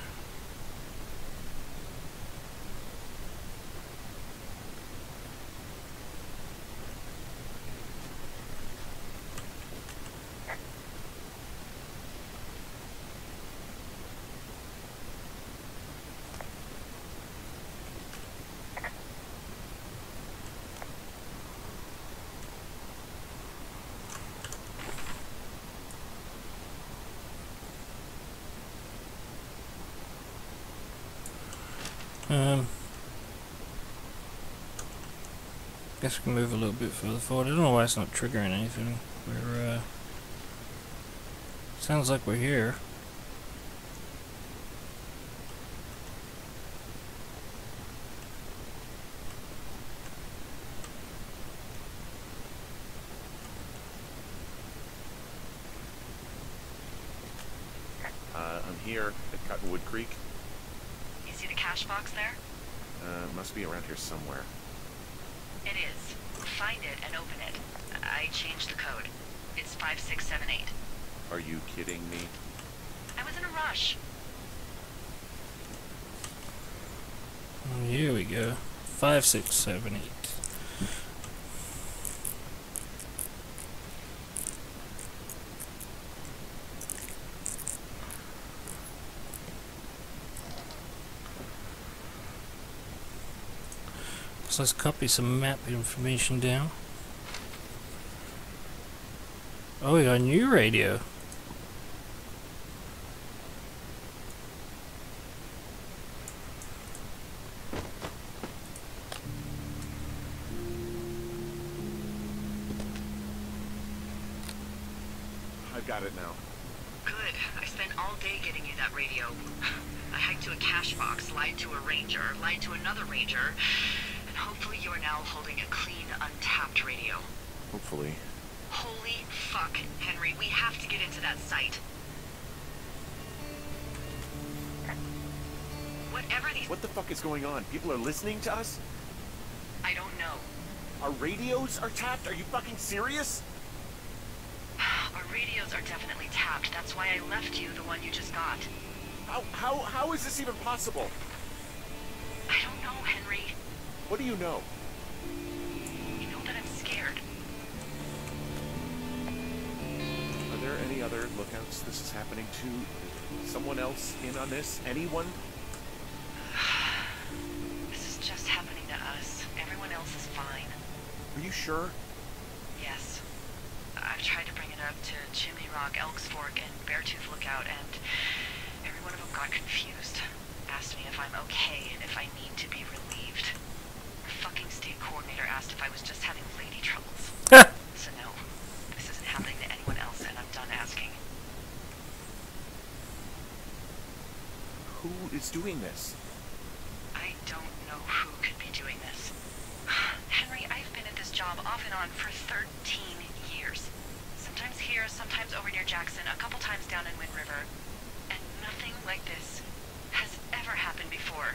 Um, guess we can move a little bit further forward. I don't know why it's not triggering anything. We're, uh, sounds like we're here. Uh, I'm here at Cottonwood Creek. You see the cash box there? Uh, must be around here somewhere. It is. Find it and open it. I changed the code. It's five six seven eight. Are you kidding me? I was in a rush. Here we go. Five, six, seven, eight. So let's copy some map information down. Oh, we got a new radio. I've got it now. Good. I spent all day getting you that radio. I hiked to a cash box, lied to a ranger, lied to another ranger, and hopefully you're now holding a clean, untapped radio. Hopefully. Holy fuck, Henry, we have to get into that site. Whatever these... What the fuck is going on? People are listening to us? I don't know. Our radios are tapped? Are you fucking serious? Our radios are definitely tapped. That's why I left you the one you just got. How, how, how is this even possible? I don't know, Henry. What do you know? You know that I'm scared. Are there any other lookouts this is happening to? Someone else in on this? Anyone? This is just happening to us. Everyone else is fine. Are you sure? Yes. I've tried to bring it up to Chimney Rock, Elks Fork, and Beartooth Lookout, and every one of them got confused. Asked me if I'm okay and if I need to be relieved. Our fucking state coordinator asked if I was just having lady troubles. So no, this isn't happening to anyone else, and I'm done asking. Who is doing this? I don't know who could be doing this. Henry, I've been at this job off and on for thirteen years. Sometimes here, sometimes over near Jackson, a couple times down in Wind River. And nothing like this has ever happened before.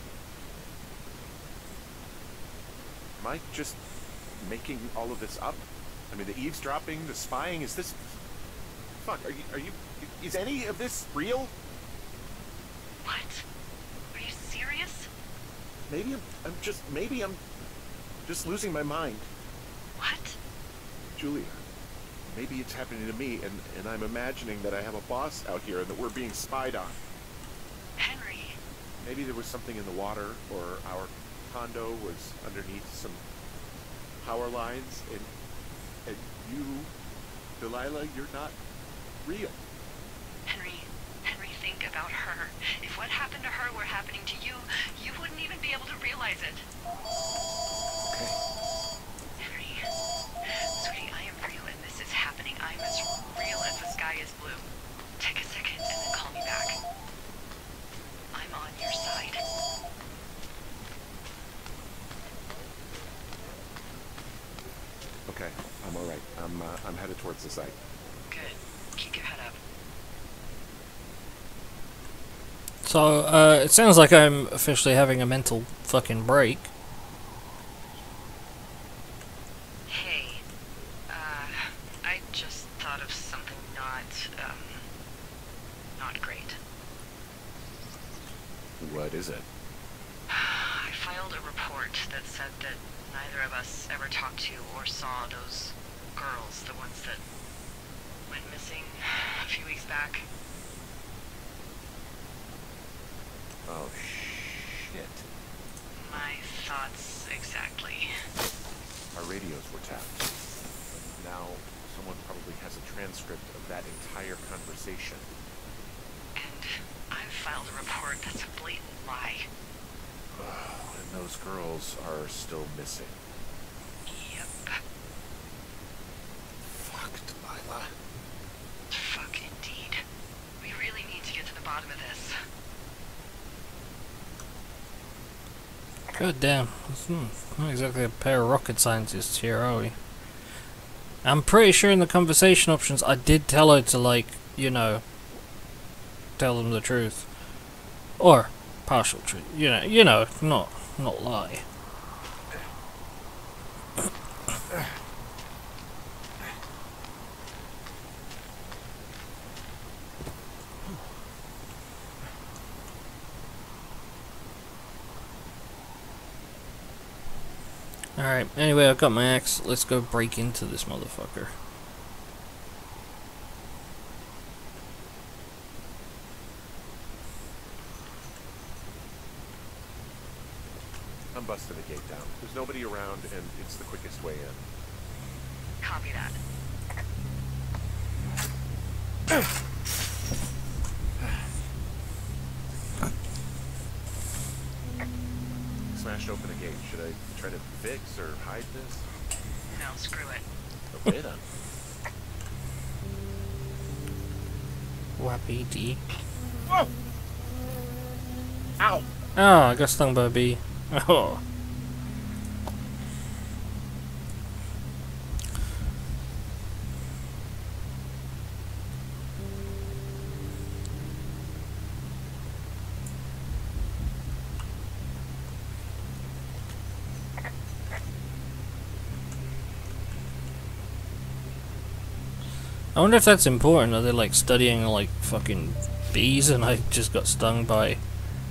Am I just making all of this up? I mean, the eavesdropping, the spying, is this... Fuck, are you... Are you... Is any of this real? What? Are you serious? Maybe I'm, I'm just... Maybe I'm just losing my mind. What? Julia, maybe it's happening to me, and, and I'm imagining that I have a boss out here and that we're being spied on. Henry. Maybe there was something in the water, or our condo was underneath some power lines, and, and you, Delilah, you're not real. Henry, Henry, think about her. If what happened to her were happening to you, you wouldn't even be able to realize it. Okay. Henry, sweetie, I am real and this is happening. I'm as real as the sky is blue. Take a second and then call me back. I'm on your side. Okay, I'm all right. I'm uh, I'm headed towards the site. Good. Keep your head up. So, uh, it sounds like I'm officially having a mental fucking break. Hey, uh, I just thought of something not, um, not great. What is it? I filed a report that said that neither of us ever talked to or saw those girls, the ones that went missing a few weeks back. Oh, shit. My thoughts exactly. Our radios were tapped. Now, someone probably has a transcript of that entire conversation. And I've filed a report that's a blatant lie. And those girls are still missing. Yep. Fuck, Delilah. Fuck indeed. We really need to get to the bottom of this. God damn. Hmm, not exactly a pair of rocket scientists here, are we? I'm pretty sure in the conversation options I did tell her to, like, you know, tell them the truth. Or partial truth. You know, you know, not not lie. Alright, anyway, I've got my axe. Let's go break into this motherfucker. I'm busting the gate down. There's nobody around, and it's the quickest way in. Copy that. Smashed open a gate. Should I try to fix or hide this? No, screw it. Okay then. Wappy D. Oh! Ow! Oh, I got stung by a bee. Oh. I wonder if that's important. Are they like studying like fucking bees and I just got stung by, I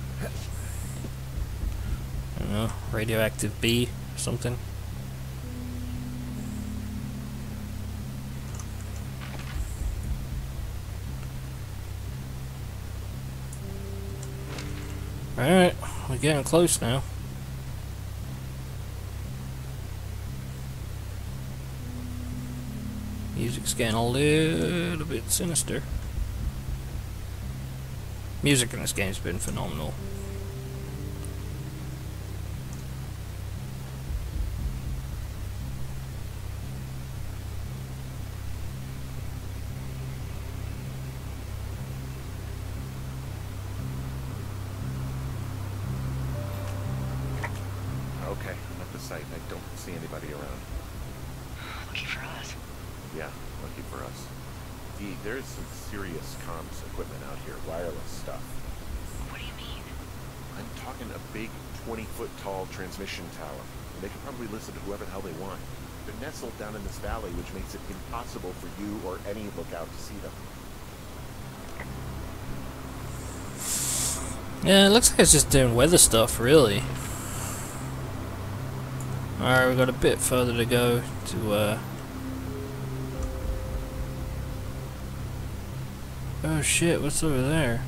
don't know, radioactive bee or something? Alright, we're getting close now. Music's getting a little bit sinister. Music in this game's been phenomenal. Okay, I'm at the site. I don't see anybody around. Lucky for us. Yeah, lucky for us. Dee, there's some serious comms equipment out here, wireless stuff. What do you mean? I'm talking a big twenty foot tall transmission tower. And they can probably listen to whoever the hell they want. They're nestled down in this valley, which makes it impossible for you or any lookout to see them. Yeah, it looks like it's just doing weather stuff, really. Alright, we've got a bit further to go to, uh... oh shit, what's over there?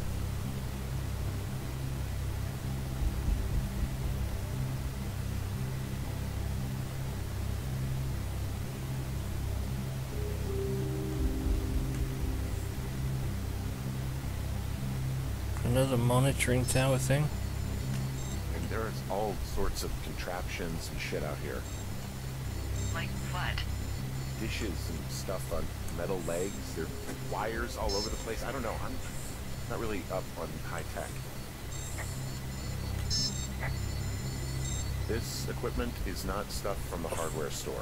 Another monitoring tower thing? And there's all sorts of contraptions and shit out here. Like what? Dishes and stuff on metal legs. There are wires all over the place. I don't know. I'm not really up on high tech. This equipment is not stuff from the hardware store.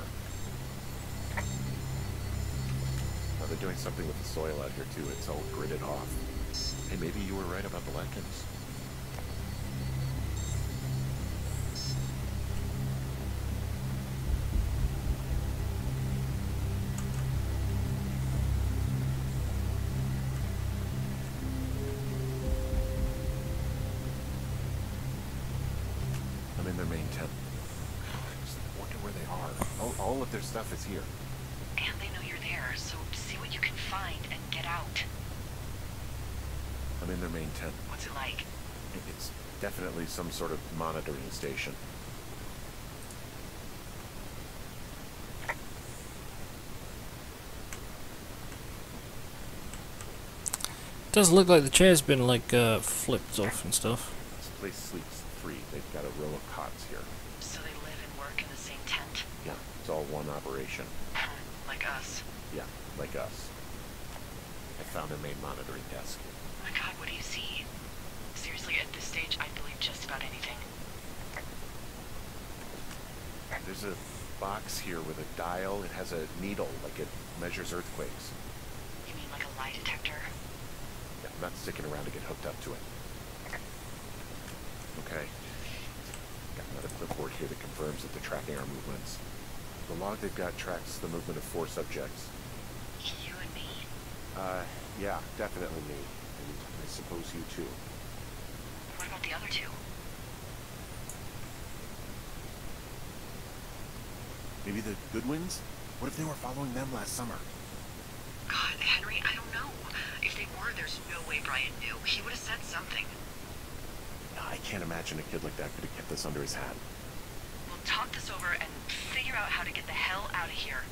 Oh, they're doing something with the soil out here too. It's all gridded off. Hey, maybe you were right about the lichens. I'm in their main tent. I just wonder where they are. All, all of their stuff is here. And they know you're there, so see what you can find and get out. I'm in their main tent. What's it like? It- It's definitely some sort of monitoring station. Does look like the chair's been like uh, flipped off and stuff. This place sleeps three. They've got a row of cots here. So they live and work in the same tent? Yeah, it's all one operation. Like us. Yeah, like us. I found their main monitoring desk. Oh my god, what do you see? Seriously, at this stage, I'd believe just about anything. There's a box here with a dial. It has a needle, like it measures earthquakes. You mean like a lie detector? Yeah, I'm not sticking around to get hooked up to it. Okay. Got another clipboard here that confirms that they're tracking our movements. The log they've got tracks the movement of four subjects. You and me? Uh, yeah, definitely me. And I suppose you too. What about the other two? Maybe the Goodwins? What if they were following them last summer? God, Henry, I don't know. If they were, there's no way Brian knew. He would have said something. I can't imagine a kid like that could have kept this under his hat. We'll talk this over and figure out how to get the hell out of here.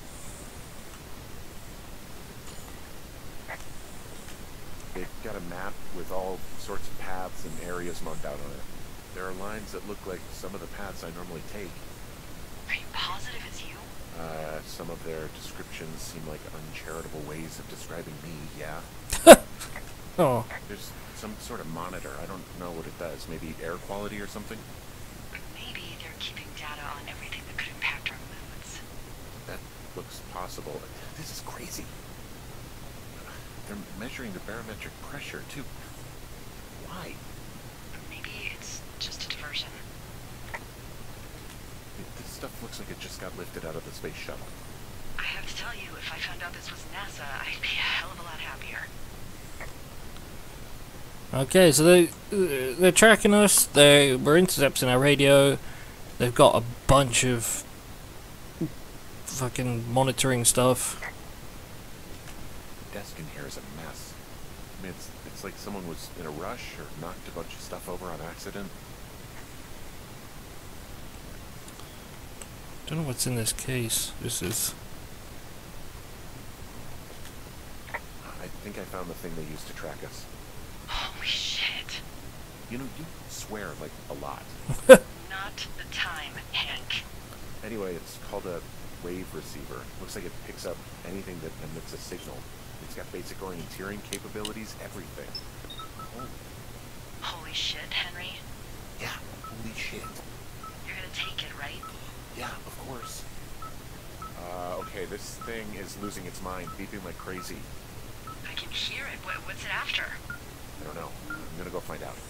They've got a map with all sorts of paths and areas marked out on it. There are lines that look like some of the paths I normally take. Are you positive it's you? Uh, some of their descriptions seem like uncharitable ways of describing me, yeah. Oh. There's some sort of monitor. I don't know what it does. Maybe air quality or something? Maybe they're keeping data on everything that could impact our moods. That looks possible. This is crazy. They're measuring the barometric pressure, too. Why? Maybe it's just a diversion. This stuff looks like it just got lifted out of the space shuttle. I have to tell you, if I found out this was NASA, I'd be a hell of a lot happier. Okay, so they they're tracking us. They we're intercepting our radio. They've got a bunch of fucking monitoring stuff. The desk in here is a mess. I mean, it's it's like someone was in a rush or knocked a bunch of stuff over on accident. Don't know what's in this case. This is. I think I found the thing they used to track us. Holy shit. You know, you swear like a lot. Not the time, Hank. Anyway, it's called a wave receiver. Looks like it picks up anything that emits a signal. It's got basic orienteering capabilities, everything. Oh. Holy shit, Henry. Yeah, holy shit. You're gonna take it, right? Yeah, of course. Uh, okay, this thing is losing its mind, beeping like crazy. I can hear it. What, what's it after? I don't know. I'm gonna go find out.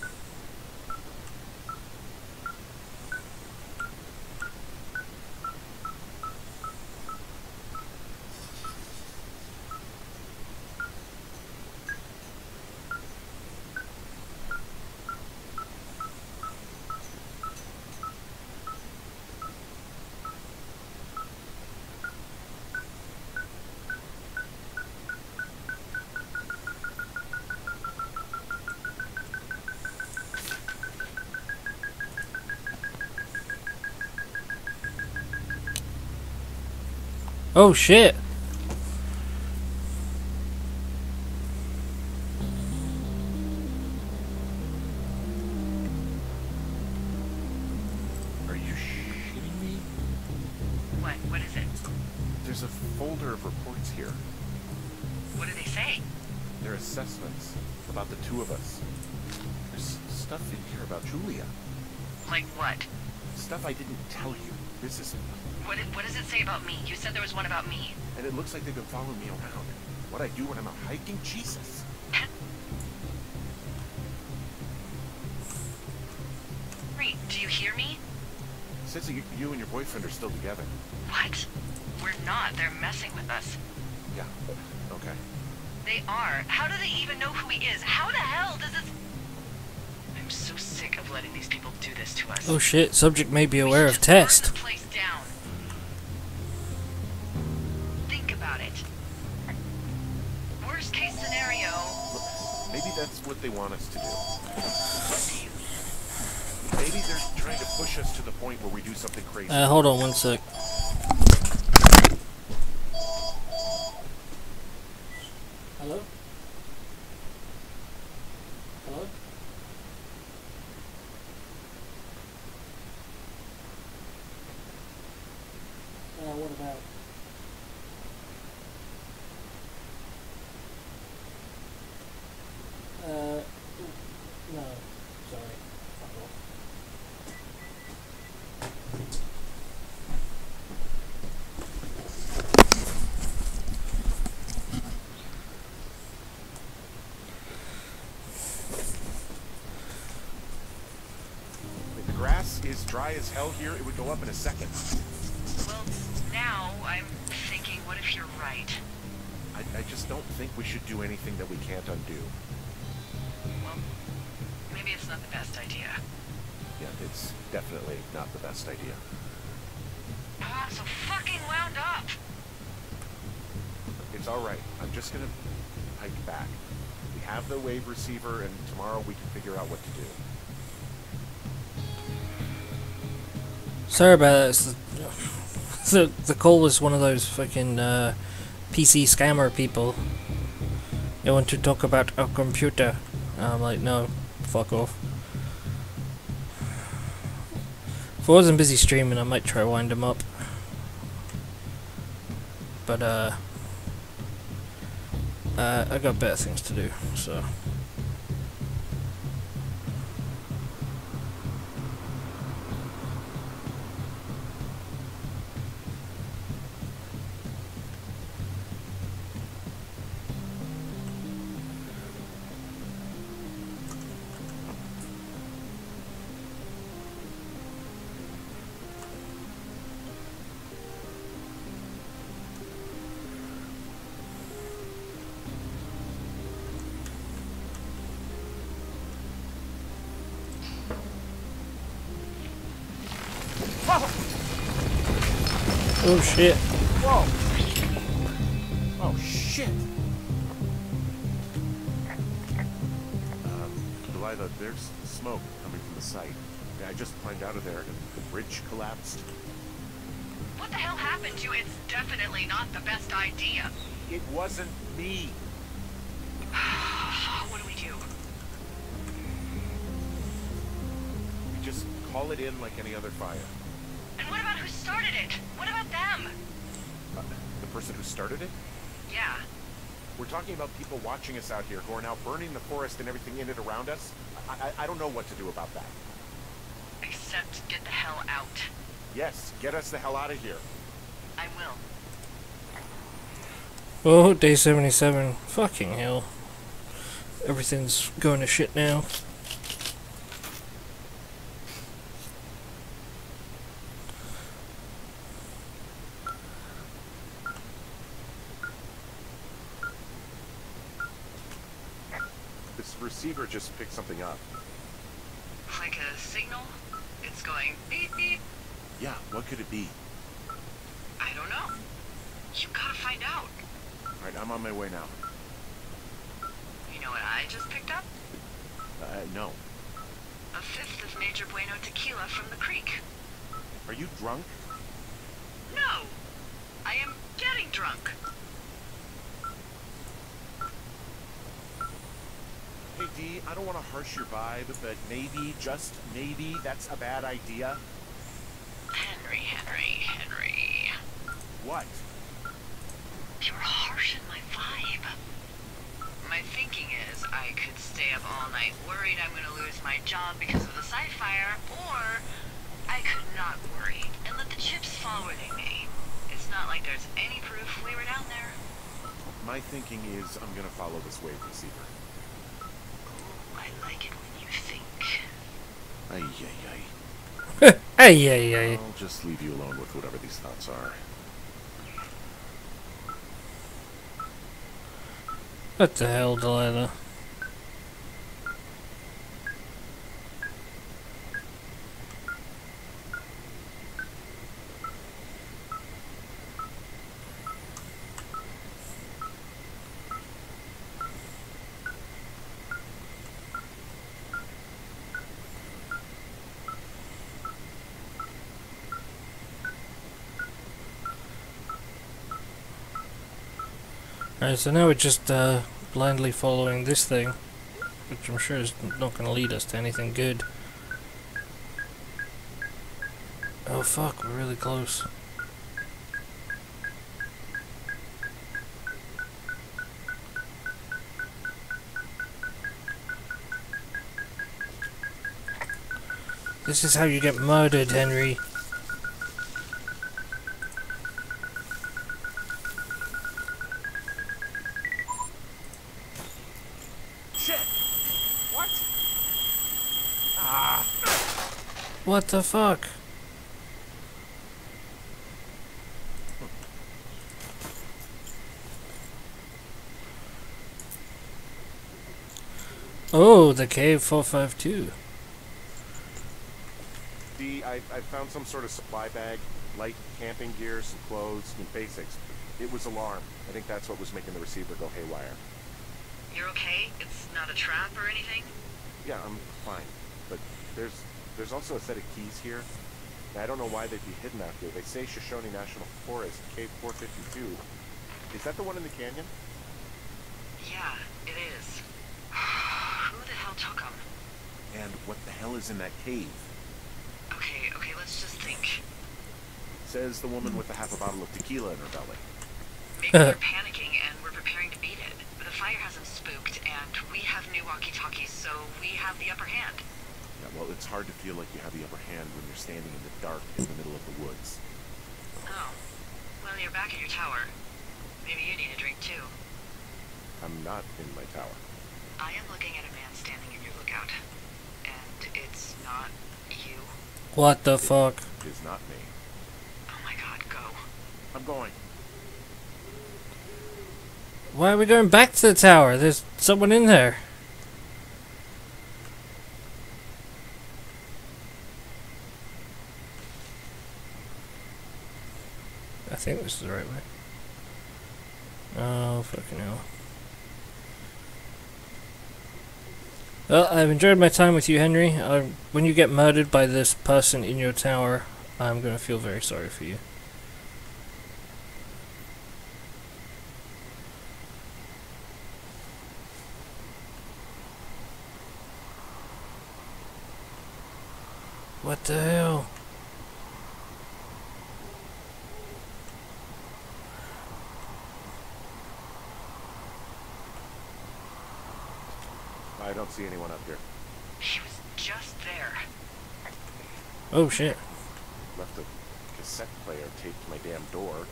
Oh shit! Are you shitting me? What? What is it? There's a folder of reports here. What do they say? They're assessments about the two of us. There's stuff in here about Julia. Like what? Stuff I didn't tell you. This is... What, did, what does it say about me? You said there was one about me. And it looks like they've been following me around. What I do when I'm out hiking? Jesus. Henry, do you hear me? It says that you, you and your boyfriend are still together. What? We're not. They're messing with us. Yeah, okay. They are. How do they even know who he is? How the hell does this... I'm so sick of letting these people do this to us. Oh shit! Subject may be We aware should of just burn test. the place down. Think about it. Worst case scenario. Maybe that's what they want us to do. What do you mean? Maybe they're trying to push us to the point where we do something crazy. Uh, hold on one sec. Hello? Hello? Uh, what about? Uh, no. Sorry. Fuck off. If the grass is dry as hell here, it would go up in a second. Well, now I'm thinking, what if you're right? I, I just don't think we should do anything that we can't undo. Well, maybe it's not the best idea. Yeah, it's definitely not the best idea. Ah, so fucking wound up. It's alright. I'm just gonna hike back. We have the wave receiver, and tomorrow we can figure out what to do. Sorry about that. It's the, the, the call was one of those fucking uh, P C scammer people. They want to talk about a computer. I'm like, no, fuck off. If I wasn't busy streaming, I might try to wind them up. but uh, uh, I got better things to do, so. Oh shit. Whoa! Oh shit! Um, Delilah, there's smoke coming from the site. Yeah, I just climbed out of there and the bridge collapsed. What the hell happened to you? It's definitely not the best idea. It wasn't me. What do we do? We just call it in like any other fire. And what about who started it? What about them? Uh, the person who started it? Yeah. We're talking about people watching us out here who are now burning the forest and everything in it around us. I, I, I don't know what to do about that. Except get the hell out. Yes, get us the hell out of here. I will. Oh, day seventy-seven. Fucking hell. Everything's going to shit now. This receiver just picked something up. Like a signal? It's going beep beep. Yeah, what could it be? I don't know. You gotta find out. Alright, I'm on my way now. You know what I just picked up? Uh, no. A fifth of Major Bueno tequila from the creek. Are you drunk? No! I am getting drunk. Hey, Dee, I don't want to harsh your vibe, but maybe, just maybe, that's a bad idea. Henry, Henry, Henry. What? You're harshing my vibe. My thinking is I could stay up all night worried I'm gonna lose my job because of the site fire, or I could not worry and let the chips fall where they may. It's not like there's any proof we were down there. My thinking is I'm gonna follow this wave receiver. I like it when you think. Ay, ay, ay. Hey, hey, hey. I'll just leave you alone with whatever these thoughts are. What the hell, Delilah? Alright, so now we're just uh, blindly following this thing, which I'm sure is not going to lead us to anything good. Oh fuck, we're really close. This is how you get murdered, Henry. Shit! What? Ah! What the fuck? Oh, the cave four five two. Dee, I, I found some sort of supply bag, light camping gear, some clothes, and basics. It was alarm. I think that's what was making the receiver go haywire. You're okay? It's not a trap or anything? Yeah, I'm fine. But there's there's also a set of keys here. I don't know why they'd be hidden out here. They say Shoshone National Forest, Cave four fifty-two. Is that the one in the canyon? Yeah, it is. Who the hell took them? And what the hell is in that cave? Okay, okay, let's just think. Says the woman with the half a bottle of tequila in her belly. Maybe they're panicking and we're preparing to beat it. But the fire hasn't spooked, and we have new walkie-talkies, so we have the upper hand. Yeah, well, it's hard to feel like you have the upper hand when you're standing in the dark in the middle of the woods. Oh. Well, you're back at your tower. Maybe you need a drink, too. I'm not in my tower. I am looking at a man standing in your lookout. And it's not you. What the fuck? It is not me. Oh my god, go. I'm going. Why are we going back to the tower? There's someone in there. I think this is the right way. Oh, fucking hell. Well, I've enjoyed my time with you, Henry. Uh, when you get murdered by this person in your tower, I'm gonna feel very sorry for you. What the hell? I don't see anyone up here. She was just there. Oh shit. Left a cassette player taped to my damn door.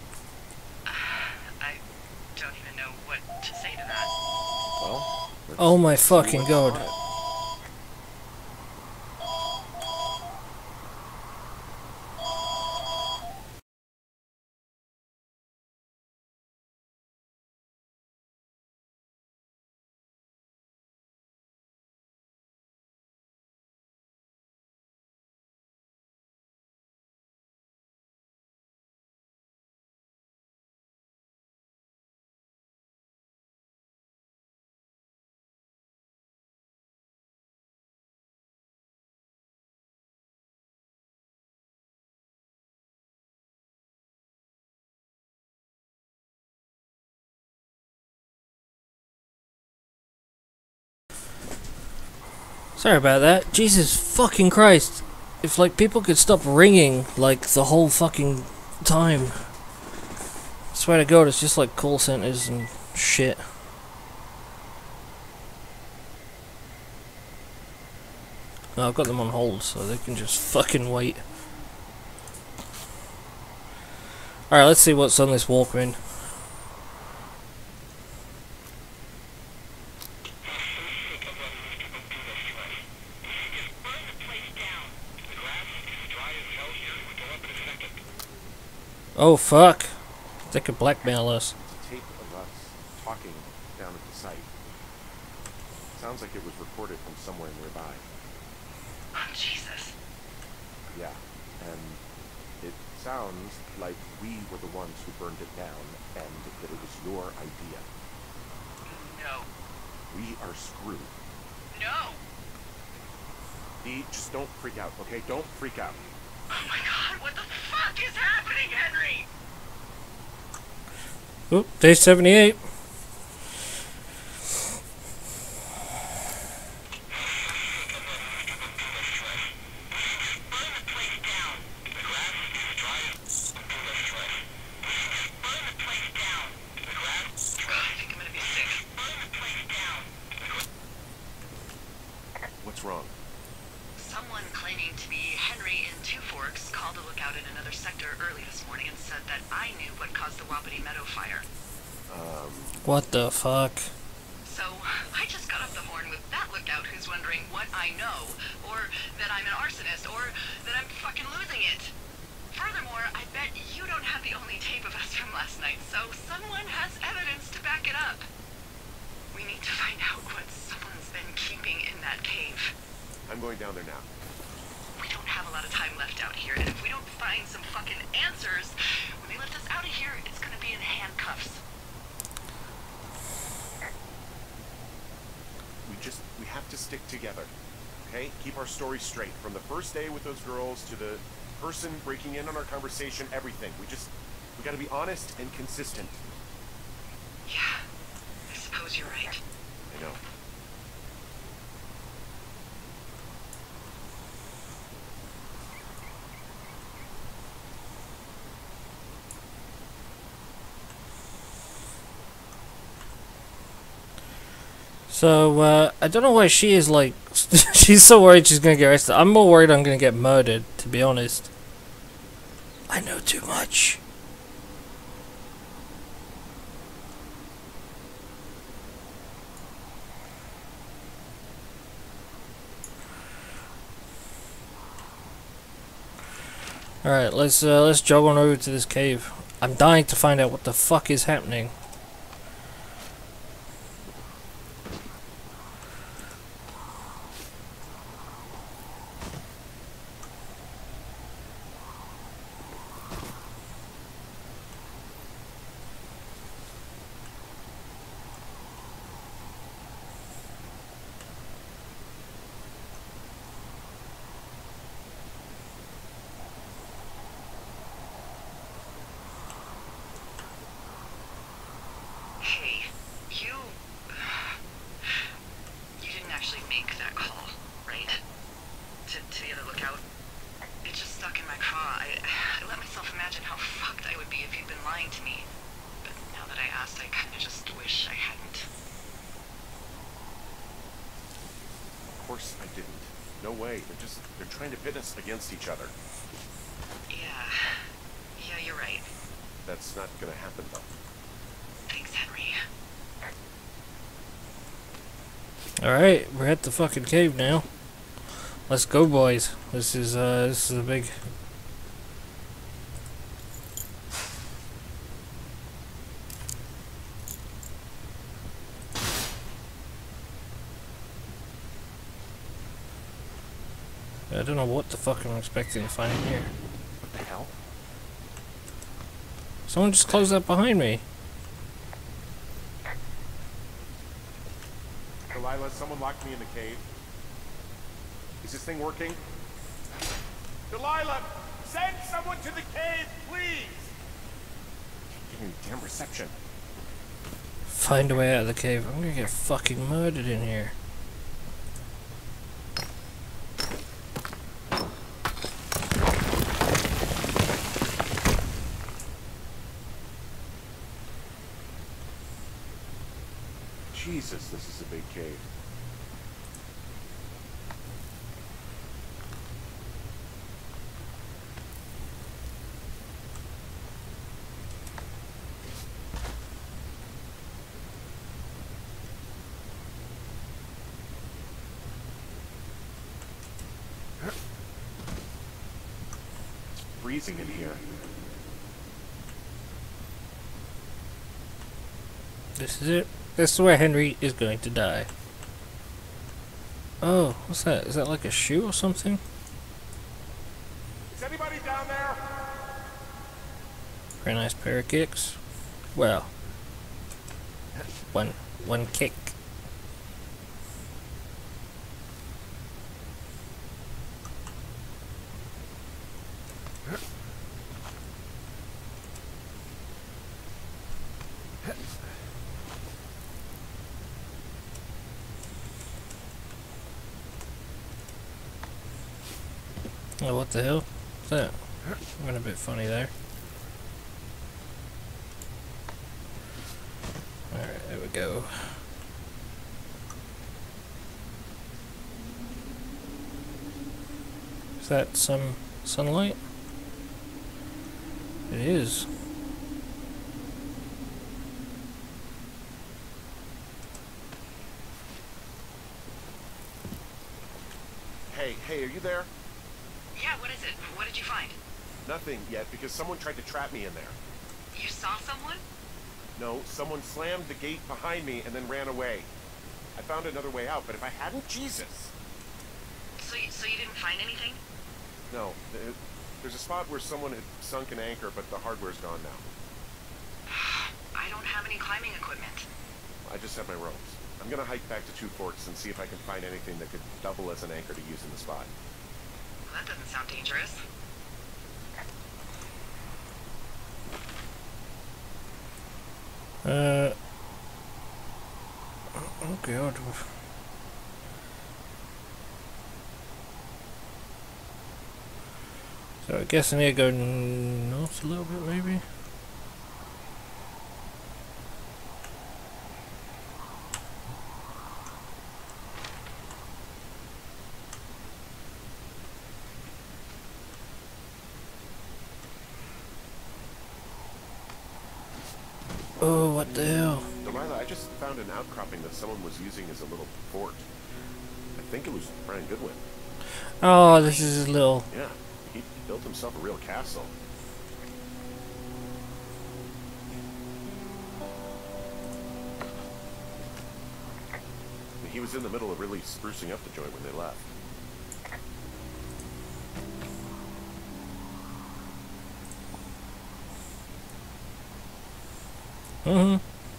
I don't even know what to say to that. Well, let's Oh my see fucking what's god. on it. Sorry about that. Jesus fucking Christ. If, like, people could stop ringing, like, the whole fucking time. I swear to God, it's just like call centers and shit. No, I've got them on hold, so they can just fucking wait. Alright, let's see what's on this Walkman. Oh fuck! They could blackmail us. It's a tape of us talking down at the site. Sounds like it was recorded from somewhere nearby. Oh, Jesus. Yeah, and it sounds like we were the ones who burned it down, and that it was your idea. No. We are screwed. No! Dee, just don't freak out, okay? Don't freak out. Oh my god, what the fuck is happening, Henry? Oop, day seventy-eight. What's wrong? Someone claiming to be Henry in Two Forks called a lookout in another sector early this morning and said that I knew what caused the Wapiti Meadow fire. Um, What the fuck? So, I just got off the horn with that lookout who's wondering what I know, or that I'm an arsonist, or that I'm fucking losing it. Furthermore, I bet you don't have the only tape of us from last night, so someone has evidence to back it up. We need to find out what someone's been keeping in that cave. I'm going down there now. We don't have a lot of time left out here, and if we don't find some fucking answers, when they lift us out of here, it's gonna be in handcuffs. We just, we have to stick together, okay? Keep our story straight. From the first day with those girls to the person breaking in on our conversation, everything. We just, we gotta be honest and consistent. Yeah, I suppose you're right. I know. So, uh, I don't know why she is like, she's so worried she's gonna get arrested. I'm more worried I'm gonna get murdered, to be honest. I know too much. Alright, let's, uh, let's jog on over to this cave. I'm dying to find out what the fuck is happening. Hey, you... You didn't actually make that call, right? To, to the other lookout? It just stuck in my craw. I, I let myself imagine how fucked I would be if you'd been lying to me. But now that I asked, I kinda just wish I hadn't. Of course I didn't. No way. They're just, they're trying to pit us against each other. Yeah. Yeah, you're right. That's not gonna happen, though. Thanks, Henry. Alright, we're at the fucking cave now. Let's go, boys. This is, uh, this is a big... I don't know what the fuck I'm expecting to find here. What the hell? Someone just closed that behind me. Delilah, someone locked me in the cave. Is this thing working? Delilah, send someone to the cave, please! Give me damn reception. Find a way out of the cave. I'm gonna get fucking murdered in here. Jesus, this is a big cave. It's freezing in here. This is it. This is where Henry is going to die. Oh, what's that? Is that like a shoe or something? Is anybody down there? Very nice pair of kicks. Well, one one kick. Oh, what the hell? What's that? Went a bit funny there. Alright, there we go. Is that some sunlight? It is. Hey, hey, are you there? Yeah, what is it? What did you find? Nothing yet, because someone tried to trap me in there. You saw someone? No, someone slammed the gate behind me and then ran away. I found another way out, but if I hadn't, Jesus! So you, so you didn't find anything? No, th- there's a spot where someone had sunk an anchor, but the hardware's gone now. I don't have any climbing equipment. I just have my ropes. I'm gonna hike back to Two Forks and see if I can find anything that could double as an anchor to use in the spot. Well, that doesn't sound dangerous. Uh. Oh god. So I guess I need to go north a little bit, maybe. Oh, what the hell? Delilah, I just found an outcropping that someone was using as a little fort. I think it was Brian Goodwin. Oh, this is his little... Yeah, he built himself a real castle. He was in the middle of really sprucing up the joint when they left. Mm-hmm.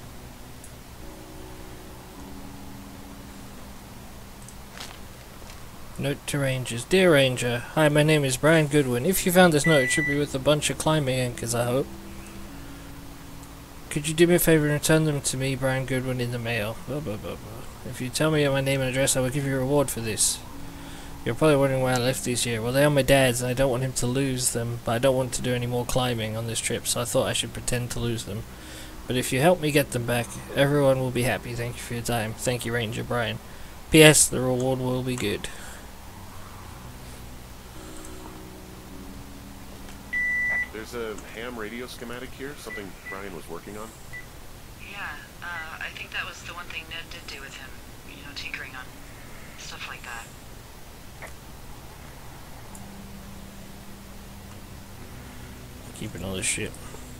Note to Rangers. Dear Ranger, hi, my name is Brian Goodwin. If you found this note, it should be with a bunch of climbing anchors, I hope. Could you do me a favor and return them to me, Brian Goodwin, in the mail? Blah, blah, blah, blah. If you tell me my name and address, I will give you a reward for this. You're probably wondering why I left these here. Well, they are my dad's, and I don't want him to lose them, but I don't want to do any more climbing on this trip, so I thought I should pretend to lose them. But if you help me get them back, everyone will be happy. Thank you for your time. Thank you, Ranger Brian. P S. The reward will be good. There's a ham radio schematic here, something Brian was working on. Yeah, uh, I think that was the one thing Ned did do with him. You know, tinkering on stuff like that. Keeping all this shit.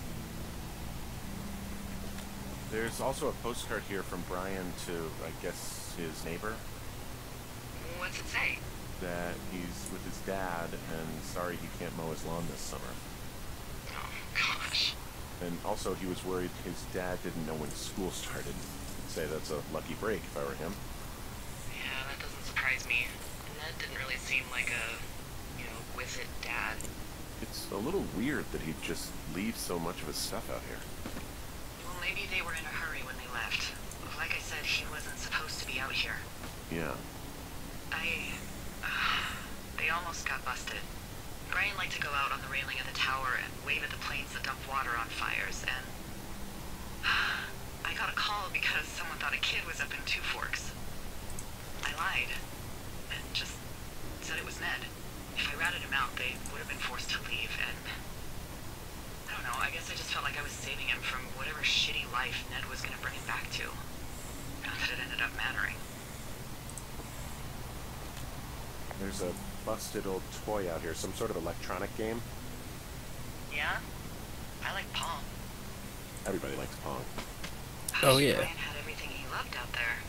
There's also a postcard here from Brian to, I guess, his neighbor. What's it say? That he's with his dad and sorry he can't mow his lawn this summer. Oh, gosh. And also he was worried his dad didn't know when school started. I'd say that's a lucky break if I were him. Yeah, that doesn't surprise me. Ned didn't really seem like a, you know, with it dad. It's a little weird that he'd just leave so much of his stuff out here. Well, maybe they were in a hurry when they left. Like I said, he wasn't supposed to be out here. Yeah. I... Uh, they almost got busted. Brian liked to go out on the railing of the tower and wave at the planes that dump water on fires, and... I got a call because someone thought a kid was up in Two Forks. I lied. And just said it was Ned. If I ratted him out, they would have been forced to leave, and... I don't know, I guess I just felt like I was saving him from whatever shitty life Ned was gonna bring him back to. Not that it ended up mattering. There's a busted old toy out here, some sort of electronic game. Yeah? I like Pong. Everybody likes Pong. Oh, yeah. Brian had everything he loved out there.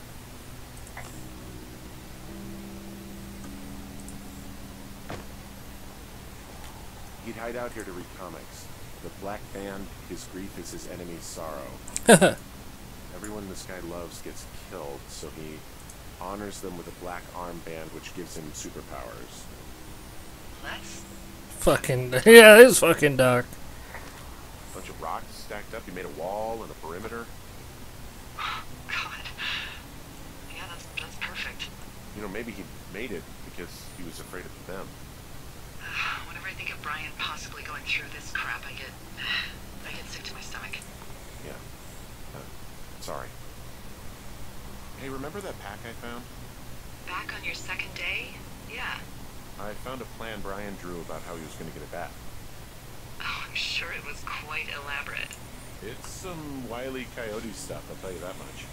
He'd hide out here to read comics. The Black Band, his grief is his enemy's sorrow. Everyone this guy loves gets killed, so he honors them with a black armband which gives him superpowers. That's... Fucking... Yeah, it is fucking dark. A bunch of rocks stacked up, he made a wall and a perimeter. Oh, God. Yeah, that's, that's perfect. You know, maybe he made it because he was afraid of them. Whenever I think of Brian possibly going through this crap, I get... I get sick to my stomach. Yeah. Uh, sorry. Hey, remember that pack I found? Back on your second day? Yeah. I found a plan Brian drew about how he was going to get it back. Oh, I'm sure it was quite elaborate. It's some Wile E. Coyote stuff, I'll tell you that much.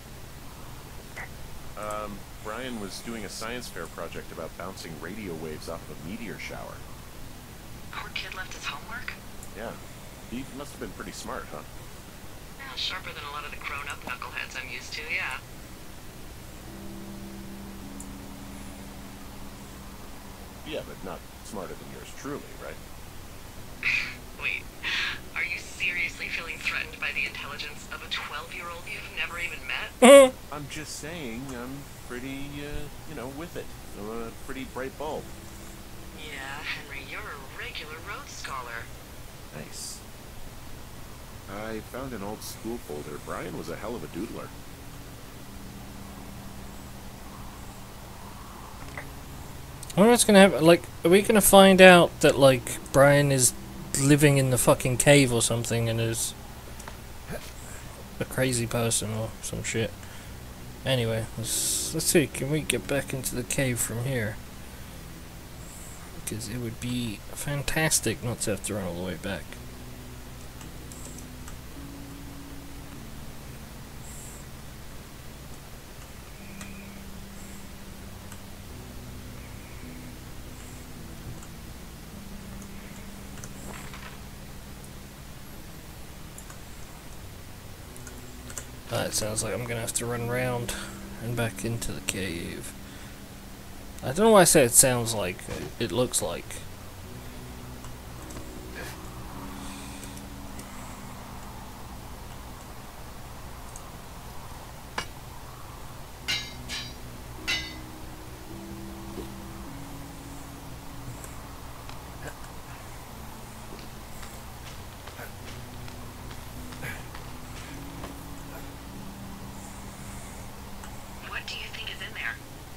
Um, Brian was doing a science fair project about bouncing radio waves off of a meteor shower. Poor kid left his homework? Yeah. He must have been pretty smart, huh? Yeah, sharper than a lot of the grown-up knuckleheads I'm used to, yeah. Yeah, but not smarter than yours truly, right? Wait, are you seriously feeling threatened by the intelligence of a twelve-year-old you've never even met? I'm just saying, I'm pretty, uh, you know, with it. I'm a pretty bright bulb. Yeah, Henry, you're a regular Rhodes Scholar. Nice. I found an old school folder. Brian was a hell of a doodler. I wonder what's gonna happen. Like, are we gonna find out that, like, Brian is living in the fucking cave or something and is a crazy person or some shit? Anyway, let's, let's see. Can we get back into the cave from here? Because it would be fantastic not to have to run all the way back. Uh, it sounds like I'm gonna have to run around and back into the cave. I don't know why I say it sounds like. It looks like. What do you think is in there?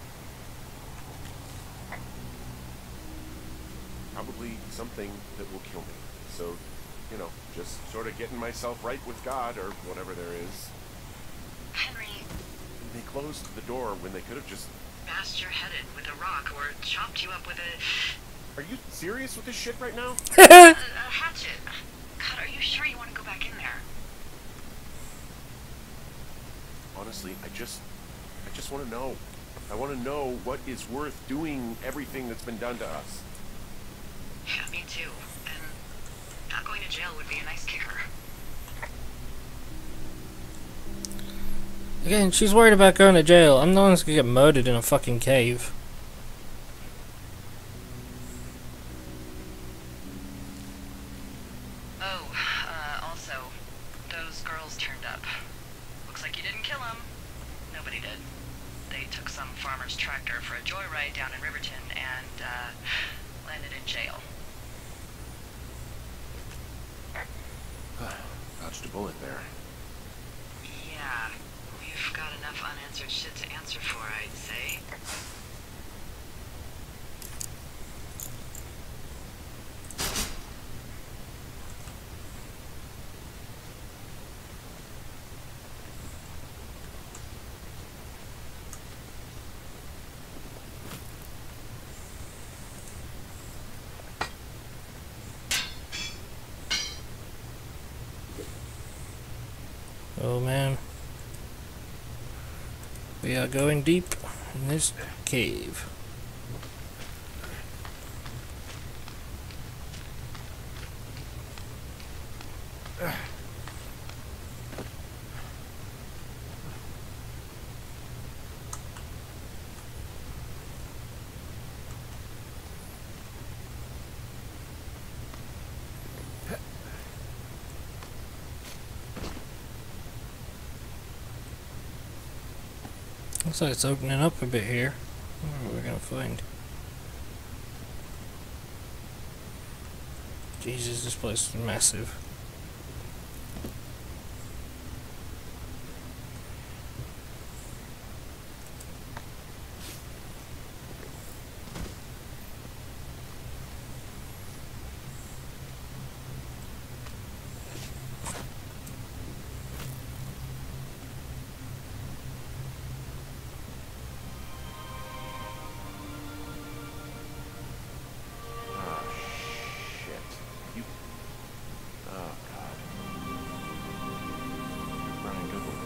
Probably something that will kill me. So, you know, just sort of getting myself right with God or whatever there is. Henry, They closed the door when they could have just... bashed your head in with a rock or chopped you up with a, Are you serious with this shit right now? a, a hatchet. God, are you sure you want to go back in there? Honestly, I just... I just want to know. I want to know what is worth doing everything that's been done to us. Yeah, me too. And not going to jail would be a nice kicker. Again, she's worried about going to jail. I'm the one that's gonna get murdered in a fucking cave. Oh, uh, also, those girls turned up. Looks like you didn't kill them. Nobody did. They took some farmer's tractor for a joyride down in Riverton and, uh, landed in jail. Dodged a bullet there. Yeah, we've got enough unanswered shit to answer for, I'd say. Oh man. We are going deep in this cave. Looks like it's opening up a bit here. What are we gonna find? Jesus, this place is massive. Oh, shit. You... Oh, God. Brian, good one.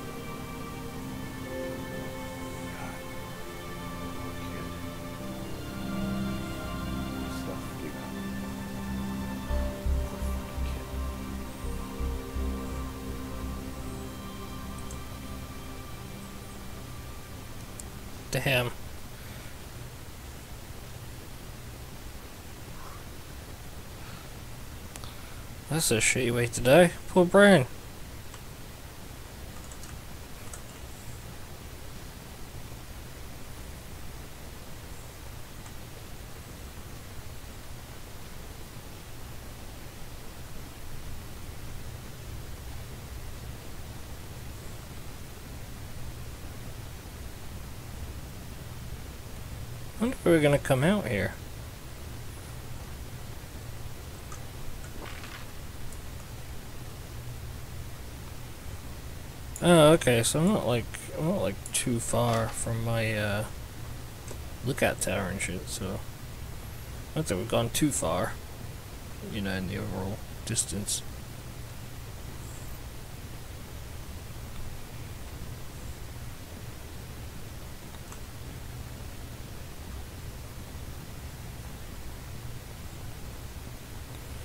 God. Poor kid. Stuff you got. Poor fucking kid. Damn. That's a shitty way to die. Poor Brian. I wonder if we're gonna come out here. Oh, okay, so I'm not like I'm not like too far from my uh, lookout tower and shit, so I don't think we've gone too far, you know, in the overall distance.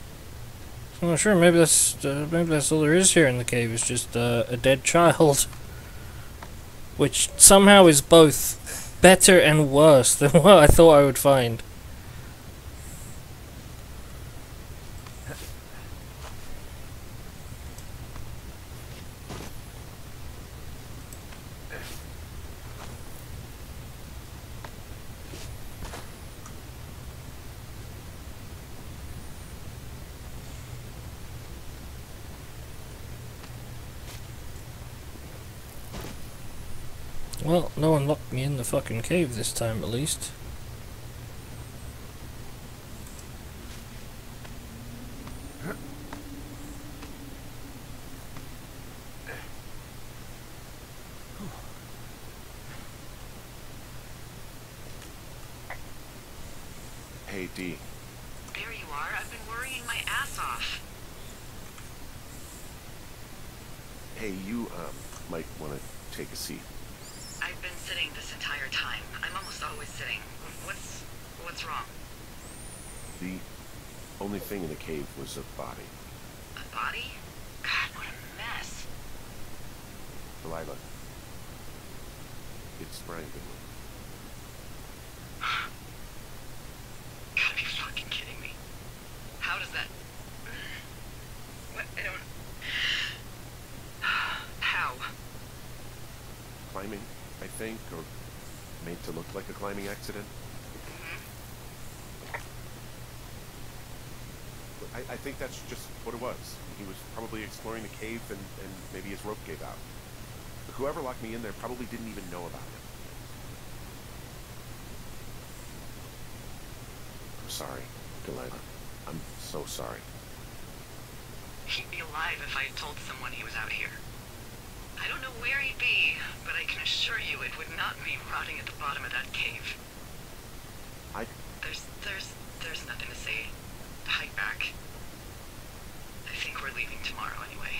I'm not sure. Maybe that's uh, maybe that's all there is here in the cave. It's just uh, a dead child. which somehow is both better and worse than what I thought I would find. Well, no one locked me in the fucking cave this time, at least. Hey, Dee. There you are. I've been worrying my ass off. Hey, you, um, might want to take a seat. I've been sitting this entire time. I'm almost always sitting. What's... what's wrong? The only thing in the cave was a body. A body? God, what a mess. Delilah. It's Brian Goodwin. Gotta be fucking kidding me. How does that... What? I don't... How? Climbing, I think, or made to look like a climbing accident. I, I think that's just what it was. He was probably exploring the cave and, and maybe his rope gave out. But whoever locked me in there probably didn't even know about it. I'm sorry, Delilah. I'm so sorry. He'd be alive if I had told someone he was out here. I don't know where he'd be, but I can assure you it would not be rotting at the bottom of that cave. I... There's, there's, there's nothing to say. Hike back. I think we're leaving tomorrow anyway.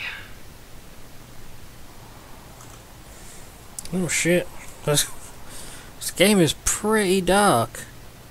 Oh shit. This, this game is pretty dark.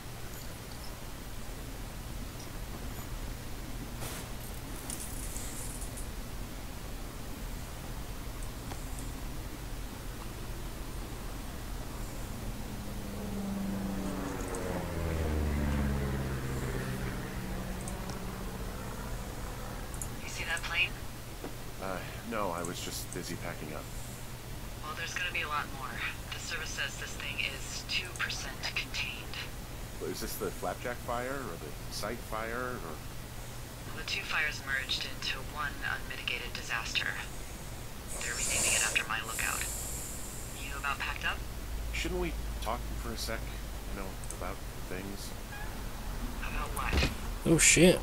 You see that plane? Uh, no, I was just busy packing up. Well, there's gonna be a lot more. The service says this thing is two percent contained. Is this the Flapjack fire, or the site fire, or... The two fires merged into one unmitigated disaster. They're renaming it after my lookout. You about packed up? Shouldn't we talk for a sec, you know, about things? About what? Oh shit.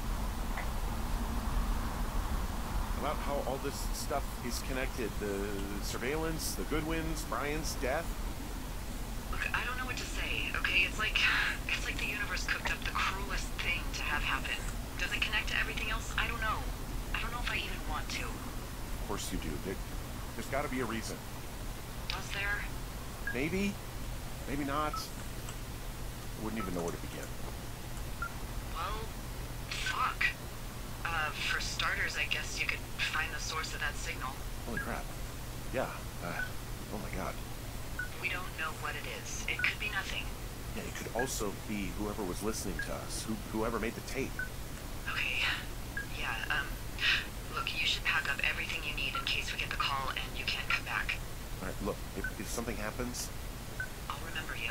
About how all this stuff is connected. The surveillance, the Goodwins, Brian's death. Look, I don't know what to say, okay? It's like... It's like the universe cooked up the cruelest thing to have happen. Does it connect to everything else? I don't know. I don't know if I even want to. Of course you do. There, there's gotta be a reason. Was there? Maybe. Maybe not. I wouldn't even know where to begin. Well, fuck. Uh, for starters, I guess you could find the source of that signal. Holy crap. Yeah. Uh, oh my god. We don't know what it is. It could be nothing. Yeah, it could also be whoever was listening to us. Who, whoever made the tape. Okay. Yeah, um... Look, you should pack up everything you need in case we get the call and you can't come back. Alright, look. If, if something happens... I'll remember you.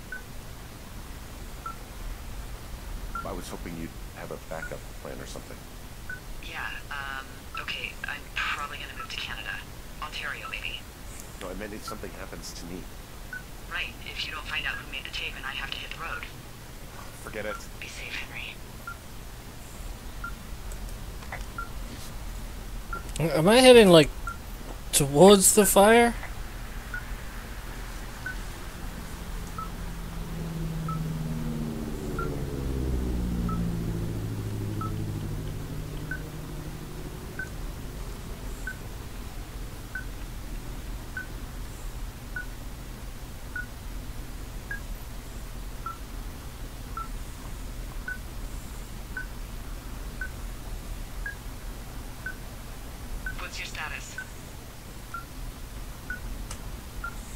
I was hoping you'd have a backup plan or something. Yeah, um... Okay, I'm probably gonna move to Canada. Ontario, maybe. No, I meant if something happens to me. Right, if you don't find out who made the tape and I have to hit the road. Forget it. Be safe, Henry. Am I heading, like, towards the fire? What's your status?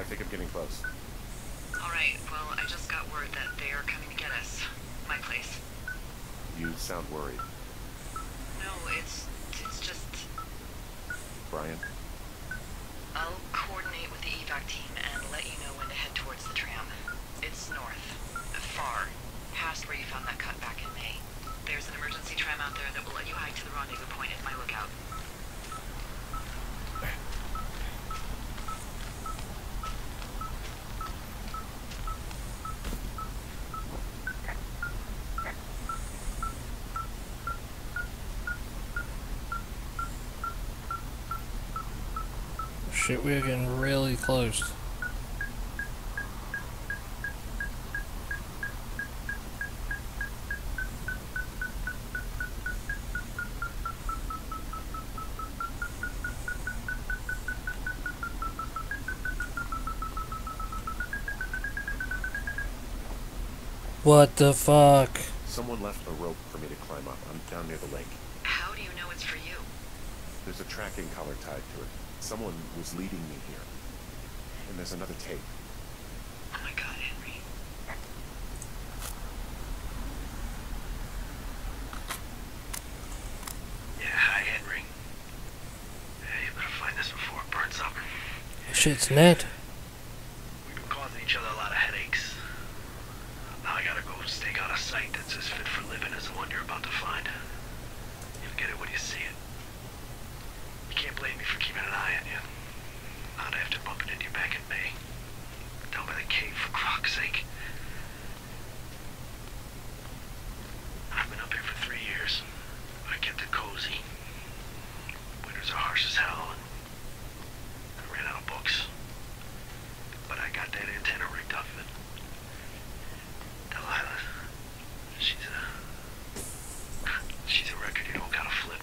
think I'm getting close. Alright, well, I just got word that they are coming to get us. My place. You sound worried. No, it's... it's just... Brian? I'll coordinate with the evac team and let you know when to head towards the tram. It's north. Far. Past where you found that cut back in May. There's an emergency tram out there that will let you hike to the rendezvous point at my lookout. Shit, we're getting really close. What the fuck? Someone left a rope for me to climb up. I'm down near the lake. How do you know it's for you? There's a tracking collar tied to it. Someone was leading me here. And there's another tape. Oh my god, Henry. Yeah, hi, Henry. Yeah, you better find this before it burns up. Shit's Ned. We've been causing each other a lot of headaches. Now I gotta go stake out a site that's as fit for living as the one you're about to find. You'll get it when you see it. You can't blame me for keeping an eye on you. Not after bumping into you back in May. Down by the cave, for Croc's sake. I've been up here for three years. I kept it cozy. Winters are harsh as hell, and I ran out of books. But I got that antenna rigged up, and Delilah, she's a... she's a record you don't gotta flip.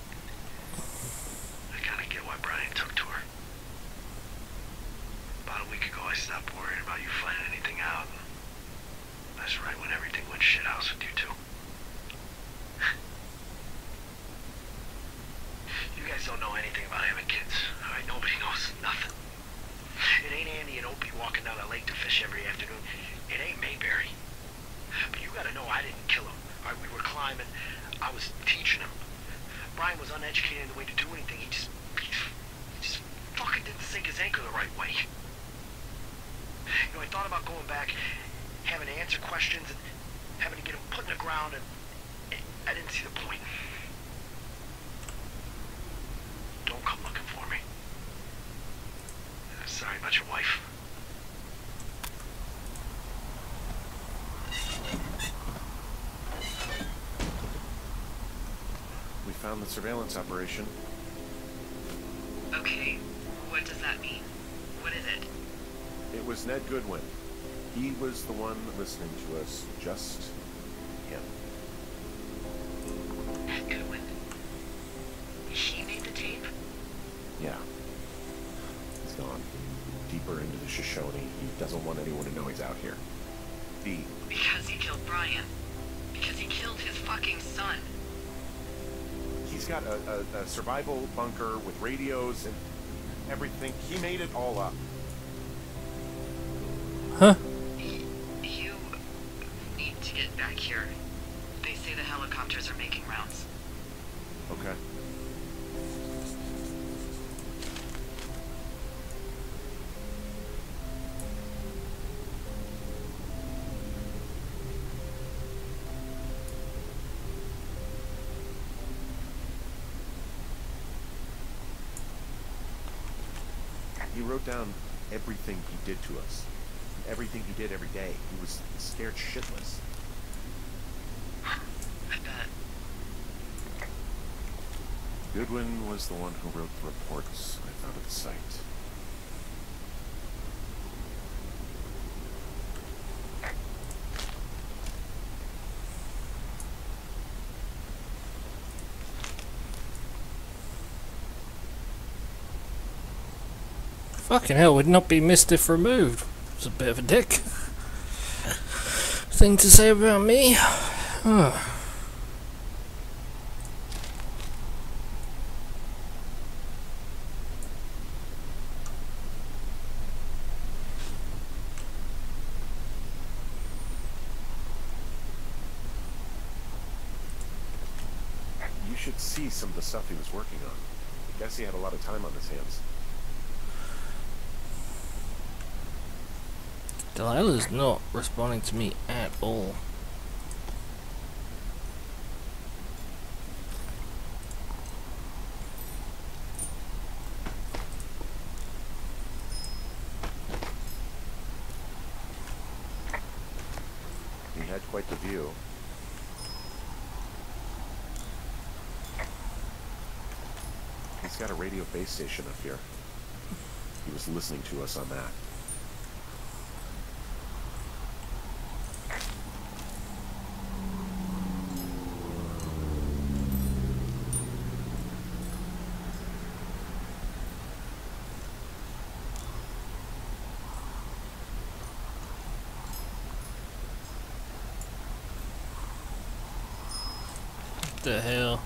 I kinda get why Brian took to her. About a week ago, I stopped worrying about you finding anything out. That's right when everything went shithouse with you two. You guys don't know anything about having kids. Alright, nobody knows nothing. It ain't Andy and Opie walking down the lake to fish every afternoon. It ain't Mayberry. But you gotta know I didn't kill him. Alright, we were climbing. I was teaching him. Brian was uneducated in the way to do anything. He just... he just fucking didn't sink his anchor the right way. You know, I thought about going back, having to answer questions, and having to get him put in the ground, and I didn't see the point. Don't come looking for me. I'm sorry about your wife. We found the surveillance operation. Okay, what does that mean? What is it? It was Ned Goodwin. He was the one listening to us. Just him. Ned Goodwin. He made the tape? Yeah. He's gone. Deeper into the Shoshone. He doesn't want anyone to know he's out here. Dee. Because he killed Brian. Because he killed his fucking son. He's got a, a, a survival bunker with radios and everything. He made it all up. Huh? Y- You need to get back here. They say the helicopters are making rounds. Okay. He wrote down everything he did to us. Everything he did every day. He was scared shitless. I bet. Goodwin was the one who wrote the reports I found at the site. Fucking hell, would not be missed if removed. It's a bit of a dick thing to say about me. Oh. should see some of the stuff he was working on. I guess he had a lot of time on his hands. Delilah's not responding to me at all. He had quite the view. He's got a radio base station up here. He was listening to us on that. What the hell?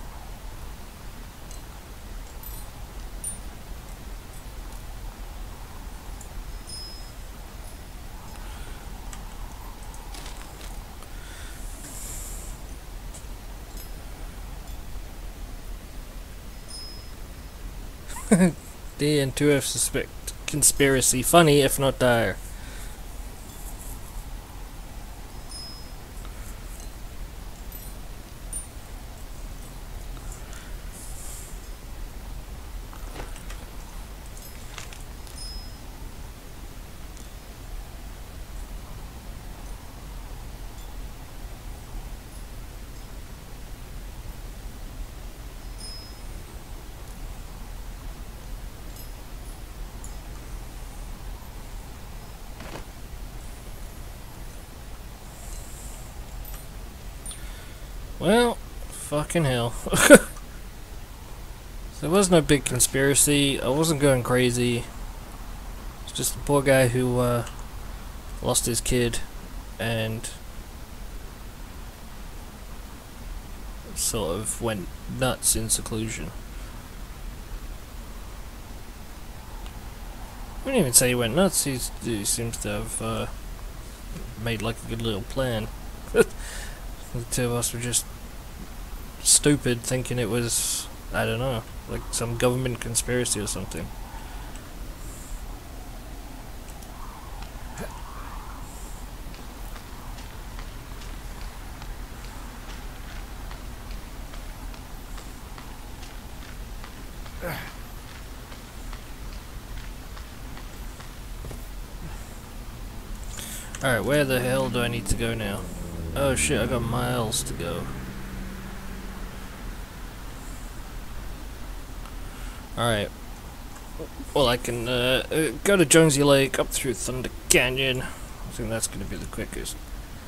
D and two F suspect conspiracy. Funny, if not dire. Well, fucking hell. There was no big conspiracy. I wasn't going crazy. It's just the poor guy who uh, lost his kid and sort of went nuts in seclusion. I wouldn't even say he went nuts. He's, he seems to have uh, made like a good little plan. The two of us were just stupid, thinking it was, I don't know, like some government conspiracy or something. Alright, where the hell do I need to go now? Oh shit, I got miles to go. Alright. Well, I can uh, uh, go to Jonesy Lake, up through Thunder Canyon. I think that's going to be the quickest.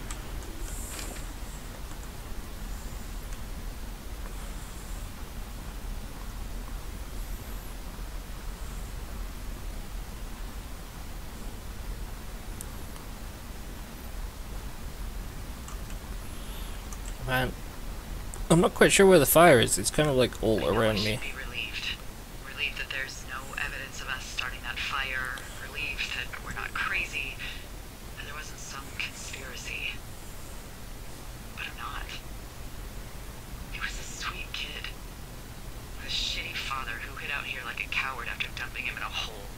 Man, I'm not quite sure where the fire is. It's kind of like all around me. Be relieved. Relieved that there's no evidence of us starting that fire. Relieved that we're not crazy. And there wasn't some conspiracy. But I'm not. He was a sweet kid. With a shitty father who hid out here like a coward after dumping him in a hole.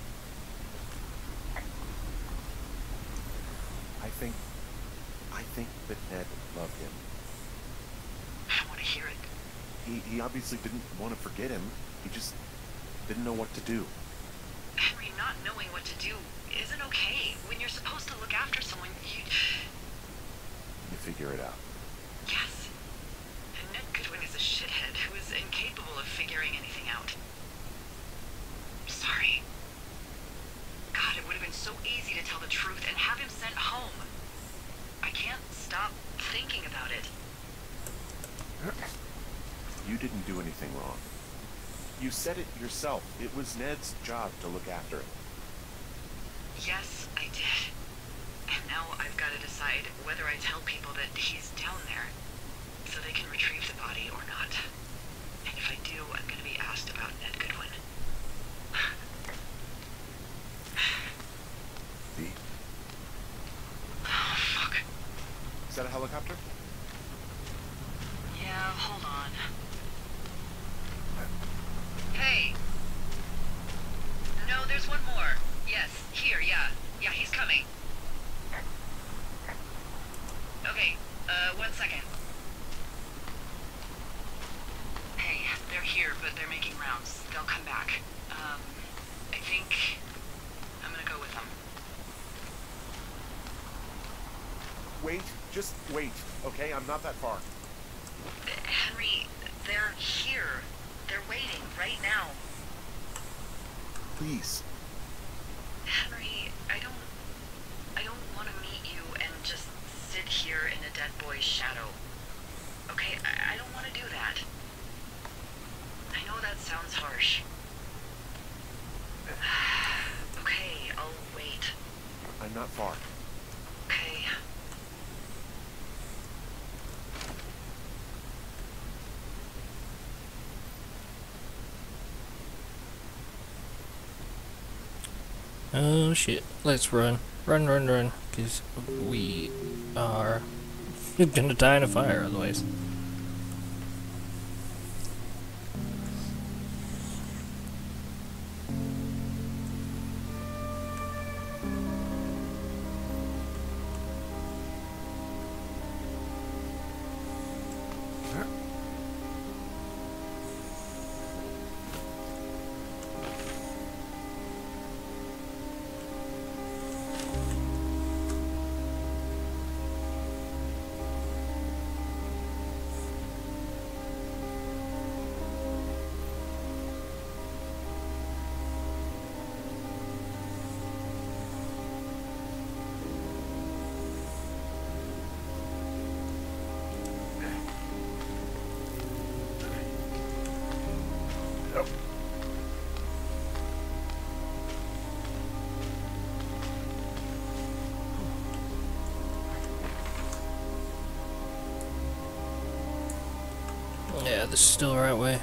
I think... I think that Ned loved him. I want to hear it. He, he obviously didn't want to forget him. He just didn't know what to do. Henry, not knowing what to do isn't okay. When you're supposed to look after someone, you... You figure it out. Yes. And Ned Goodwin is a shithead who is incapable of figuring anything out. Sorry. God, it would have been so easy to tell the truth and have him sent home. I can't stop thinking about it. You didn't do anything wrong. You said it yourself. It was Ned's job to look after it. Yes, I did. And now I've got to decide whether I tell people that he's down there so they can retrieve the body or not. And if I do, I'm going to be asked about Ned Goodwin. V? Oh, fuck. Is that a helicopter? Yeah, hold on. Just wait, okay? I'm not that far. Henry, they're here. They're waiting right now. Please. Henry, I don't... I don't want to meet you and just sit here in a dead boy's shadow. Okay, I, I don't want to do that. I know that sounds harsh. Okay, I'll wait. I'm not far. Okay. Oh shit. Let's run. Run, run, run. Because we are gonna die in a fire otherwise. Yeah, this is still the right way.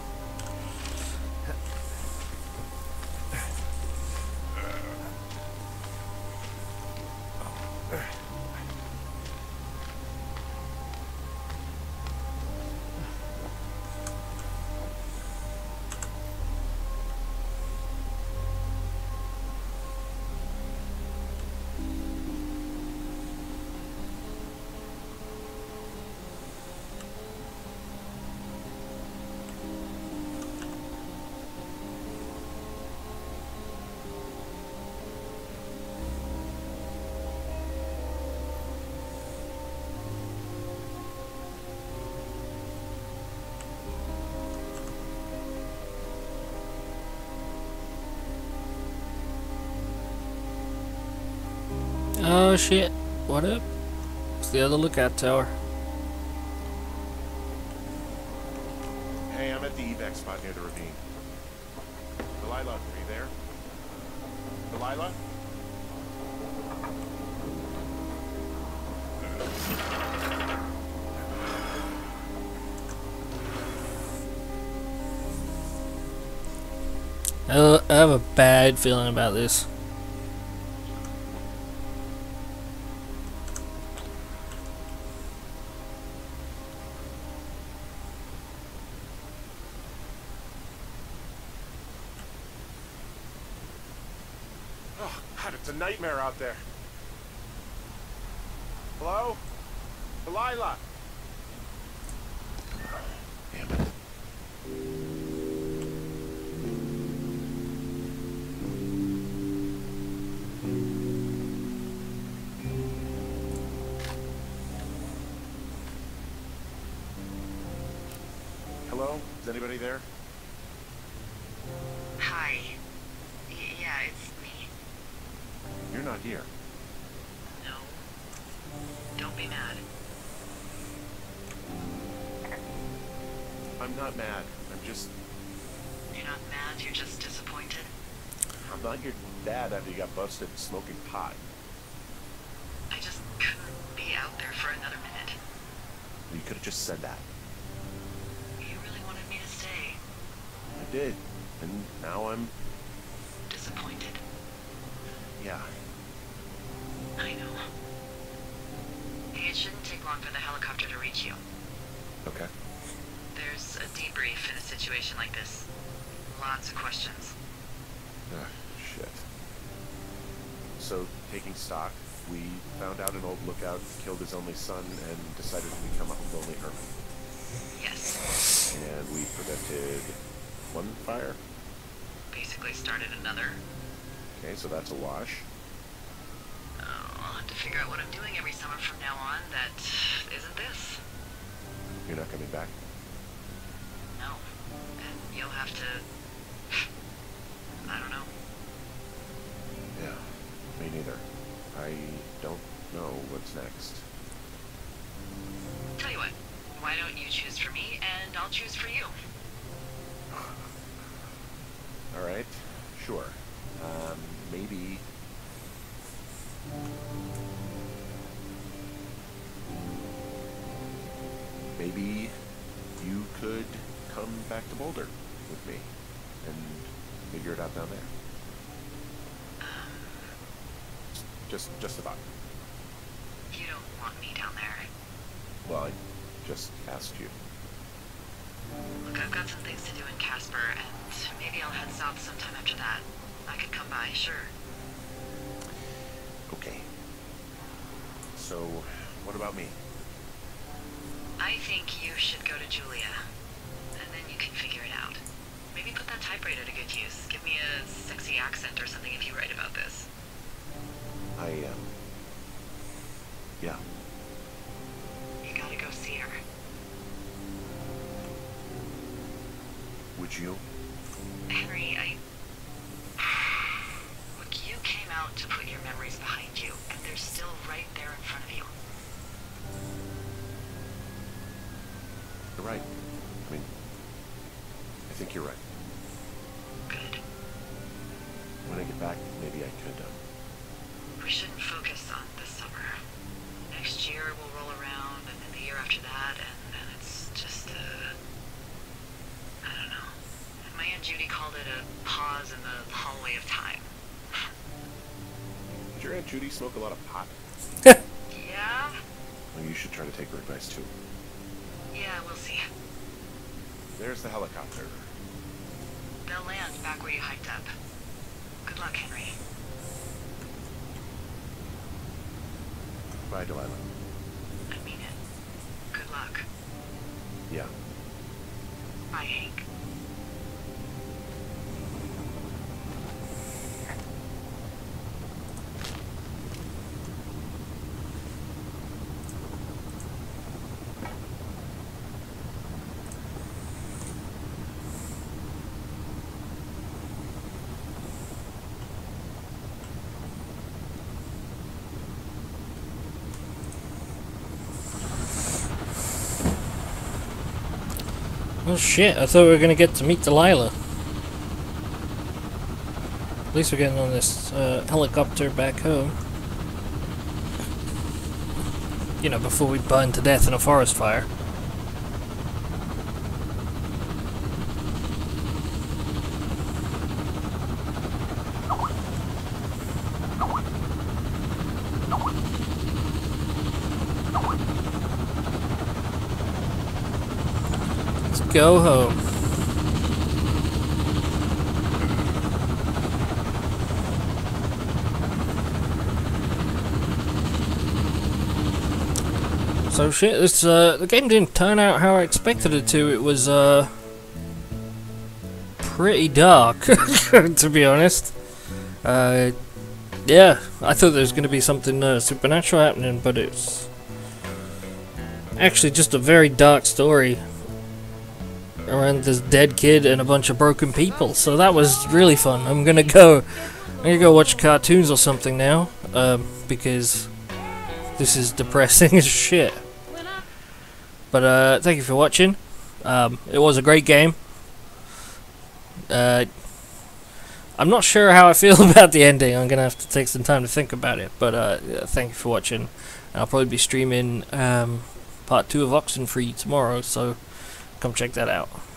Oh shit, what up? It's the other lookout tower. Hey, I'm at the evac spot near the ravine. Delilah, are you there? Delilah? I I have a bad feeling about this. Oh, God, it's a nightmare out there. Hello? Delilah? Damn it. Hello? Is anybody there? Hi. Y yeah, it's me. You're not here. No. Don't be mad. I'm not mad. I'm just... You're not mad, you're just disappointed. I'm not your dad after you got busted smoking pot. I just couldn't be out there for another minute. You could have just said that. You really wanted me to stay. I did. And now I'm... Disappointed. Yeah. I know. Hey, it shouldn't take long for the helicopter to reach you. Okay. There's a debrief in a situation like this. Lots of questions. Ugh, shit. So, taking stock, we found out an old lookout killed his only son and decided to become a lonely hermit. Yes. And we prevented one fire. Basically started another. Okay, so that's a wash. Oh, have to figure out what I'm doing every summer from now on that isn't this. You're not coming back? No. And you'll have to... I don't know. Yeah, me neither. I don't know what's next. Tell you what, why don't you choose for me and I'll choose for you? All right, sure. Um, maybe... Maybe you could come back to Boulder with me and figure it out down there. Just, just about. You don't want me down there. Well, I just asked you. Look, I've got some things to do in Casper, and maybe I'll head south sometime after that. I could come by, sure. Okay. So, what about me? I think you should go to Julia, and then you can figure it out. Maybe put that typewriter to good use. Give me a sexy accent or something if you write about this. I, um... Yeah. You gotta go see her. Would you? Henry, I... Look, you came out to put your memories behind you, and they're still right there in front of you. You're right. I mean, I think you're right. Good. When I get back, maybe I could, um... We shouldn't focus on this summer. Next year we'll roll around, and then the year after that, and then it's just a... I don't know. My Aunt Judy called it a pause in the hallway of time. Did your Aunt Judy smoke a lot of pot? Yeah? Well, you should try to take her advice, too. Yeah, we'll see. There's the helicopter. They'll land back where you hiked up. Good luck, Henry. Bye, Delilah. I mean it. Good luck. Yeah. Bye, Hank. Oh shit, I thought we were gonna get to meet Delilah. At least we're getting on this uh, helicopter back home. You know, before we burn to death in a forest fire. Go home. So shit, this uh, the game didn't turn out how I expected it to. It was uh pretty dark, to be honest. Uh, yeah, I thought there was going to be something uh, supernatural happening, but it's actually just a very dark story around this dead kid and a bunch of broken people, so that was really fun. I'm gonna go I'm gonna go watch cartoons or something now, um, because this is depressing as shit. But uh, thank you for watching. Um, it was a great game. Uh, I'm not sure how I feel about the ending. I'm gonna have to take some time to think about it, but uh, yeah, thank you for watching. And I'll probably be streaming um, part two of Oxenfree tomorrow, so come check that out.